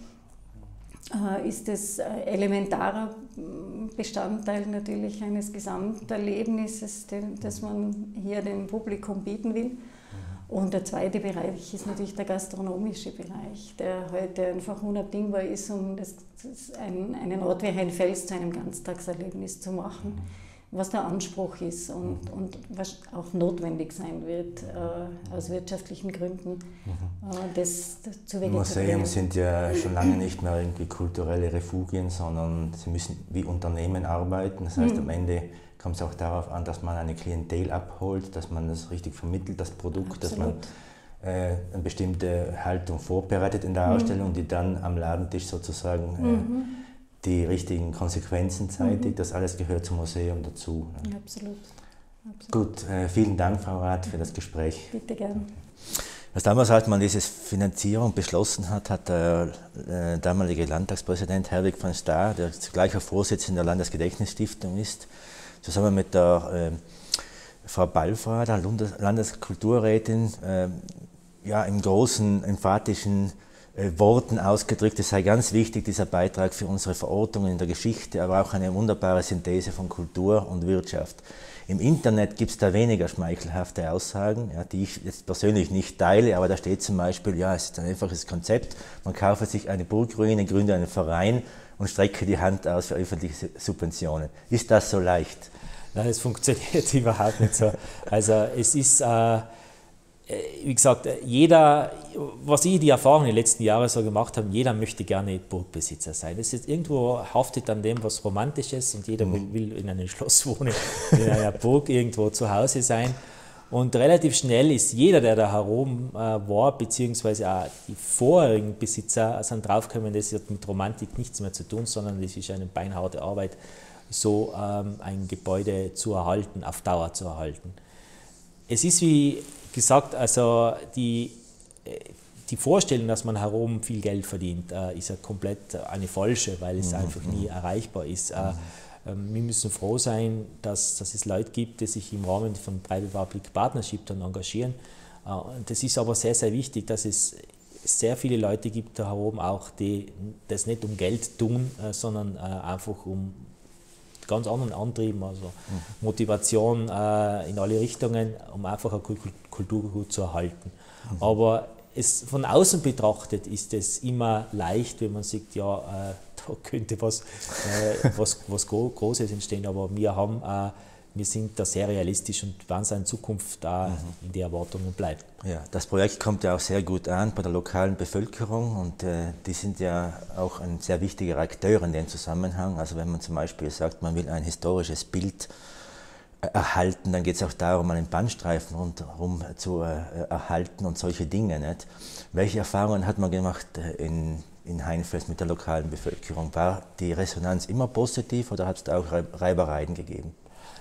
Ist es elementarer Bestandteil natürlich eines Gesamterlebnisses, das man hier dem Publikum bieten will. Und der zweite Bereich ist natürlich der gastronomische Bereich, der heute einfach unabdingbar ist, um das, das ein, einen Ort wie Heinfels zu einem Ganztagserlebnis zu machen, was der Anspruch ist und, und was auch notwendig sein wird, äh, aus wirtschaftlichen Gründen, äh, das, das zu vegetieren. Museen sind ja schon lange nicht mehr irgendwie kulturelle Refugien, sondern sie müssen wie Unternehmen arbeiten. Das heißt, mhm. am Ende kommt es auch darauf an, dass man eine Klientel abholt, dass man das richtig vermittelt, das Produkt, Absolut. dass man äh, eine bestimmte Haltung vorbereitet in der mhm. Ausstellung, die dann am Ladentisch sozusagen äh, mhm. die richtigen Konsequenzen zeitigt. Mhm. Das alles gehört zum Museum dazu. Absolut. Absolut. Gut, äh, vielen Dank, Frau Rath, für das Gespräch. Bitte gern. Was damals, als man diese Finanzierung beschlossen hat, hat der äh, damalige Landtagspräsident Herwig von Stahr, der zugleich auch Vorsitzender der Landesgedächtnisstiftung ist, zusammen mit der äh, Frau Balfra, der Landeskulturrätin, äh, ja, im großen, emphatischen äh, Worten ausgedrückt, es sei ganz wichtig, dieser Beitrag für unsere Verortung in der Geschichte, aber auch eine wunderbare Synthese von Kultur und Wirtschaft. Im Internet gibt es da weniger schmeichelhafte Aussagen, ja, die ich jetzt persönlich nicht teile, aber da steht zum Beispiel, ja, es ist ein einfaches Konzept, man kaufe sich eine Burgruine, gründe einen Verein und strecke die Hand aus für öffentliche Subventionen. Ist das so leicht? Nein, es funktioniert überhaupt nicht so. Also es ist, äh, wie gesagt, jeder, was ich die Erfahrung in den letzten Jahren so gemacht habe, jeder möchte gerne Burgbesitzer sein. Das ist irgendwo haftet an dem, was Romantisches und jeder mhm. will, will in einem Schloss wohnen, in einer Burg irgendwo zu Hause sein. Und relativ schnell ist jeder, der da herum äh, war, beziehungsweise auch die vorherigen Besitzer sind draufgekommen, das hat mit Romantik nichts mehr zu tun, sondern das ist eine beinharte Arbeit, so ähm, ein Gebäude zu erhalten, auf Dauer zu erhalten. Es ist wie gesagt, also die, die Vorstellung, dass man herum viel Geld verdient, äh, ist ja komplett eine falsche, weil es mhm. einfach nie erreichbar ist. Äh, Wir müssen froh sein, dass, dass es Leute gibt, die sich im Rahmen von Private-Public Partnership dann engagieren. Das ist aber sehr, sehr wichtig, dass es sehr viele Leute gibt da oben auch, die das nicht um Geld tun, sondern einfach um ganz anderen Antrieben, also Motivation in alle Richtungen, um einfach ein Kulturgut zu erhalten. Aber es, von außen betrachtet ist es immer leicht, wenn man sagt, ja, äh, da könnte was, äh, was, was Großes entstehen, aber wir, haben, äh, wir sind da sehr realistisch und werden es in Zukunft da mhm. in die Erwartungen bleiben. Ja, das Projekt kommt ja auch sehr gut an bei der lokalen Bevölkerung und äh, die sind ja auch ein sehr wichtiger Akteur in dem Zusammenhang. Also wenn man zum Beispiel sagt, man will ein historisches Bild erhalten, dann geht es auch darum, einen Bahnstreifen rundherum zu äh, erhalten und solche Dinge. Nicht? Welche Erfahrungen hat man gemacht in, in Heinfels mit der lokalen Bevölkerung? War die Resonanz immer positiv oder hat es da auch Reibereien gegeben?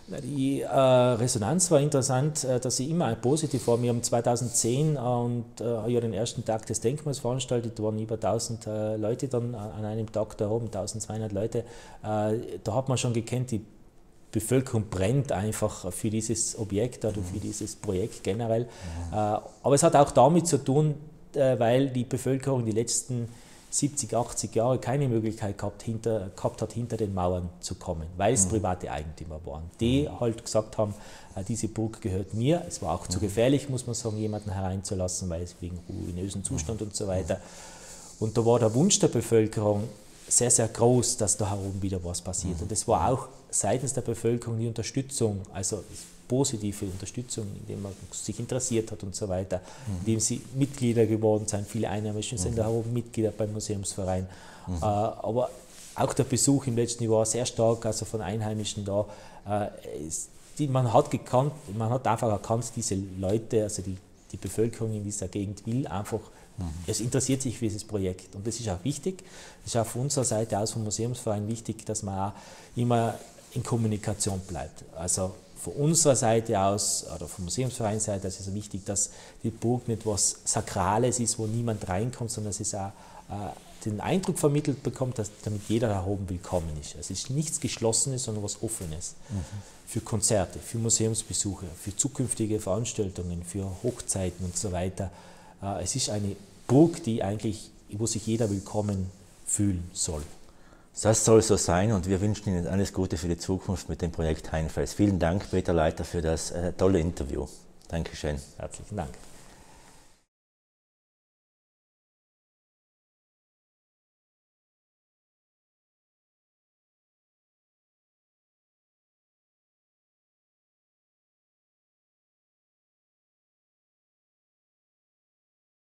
Die äh, Resonanz war interessant, äh, dass sie immer positiv war. Wir haben zweitausendzehn äh, und äh, ja den ersten Tag des Denkmals veranstaltet, da waren über tausend äh, Leute dann an einem Tag da oben, eintausendzweihundert Leute. Äh, da hat man schon gekannt, die Bevölkerung brennt einfach für dieses Objekt oder für dieses Projekt generell. Mhm. Aber es hat auch damit zu tun, weil die Bevölkerung die letzten siebzig, achtzig Jahre keine Möglichkeit gehabt, hinter, gehabt hat, hinter den Mauern zu kommen, weil es mhm. private Eigentümer waren, die mhm. halt gesagt haben, diese Burg gehört mir. Es war auch mhm. zu gefährlich, muss man sagen, jemanden hereinzulassen, weil es wegen ruinösen Zustand mhm. und so weiter. Und da war der Wunsch der Bevölkerung sehr, sehr groß, dass da herum wieder was passiert. Und es war auch seitens der Bevölkerung die Unterstützung, also positive Unterstützung, indem man sich interessiert hat und so weiter, mhm. indem sie Mitglieder geworden sind. Viele Einheimische sind mhm. da herum Mitglieder beim Museumsverein. Mhm. Äh, aber auch der Besuch im letzten Jahr sehr stark, also von Einheimischen da. Äh, ist, die, man, hat gekannt, man hat einfach erkannt, diese Leute, also die, die Bevölkerung in dieser Gegend will einfach, mhm. es interessiert sich für dieses Projekt. Und das ist auch wichtig. Das ist auch von unserer Seite aus vom Museumsverein wichtig, dass man auch immer in Kommunikation bleibt. Also von unserer Seite aus, oder vom Museumsvereinsseite aus ist es wichtig, dass die Burg nicht was Sakrales ist, wo niemand reinkommt, sondern dass es auch äh, den Eindruck vermittelt bekommt, dass damit jeder da oben willkommen ist. Es ist nichts Geschlossenes, sondern was Offenes. Mhm. Für Konzerte, für Museumsbesuche, für zukünftige Veranstaltungen, für Hochzeiten und so weiter. Äh, es ist eine Burg, die eigentlich, wo sich jeder willkommen fühlen soll. Das soll so sein und wir wünschen Ihnen alles Gute für die Zukunft mit dem Projekt Heinfels. Vielen Dank, Peter Leiter, für das äh, tolle Interview. Dankeschön. Herzlichen Dank.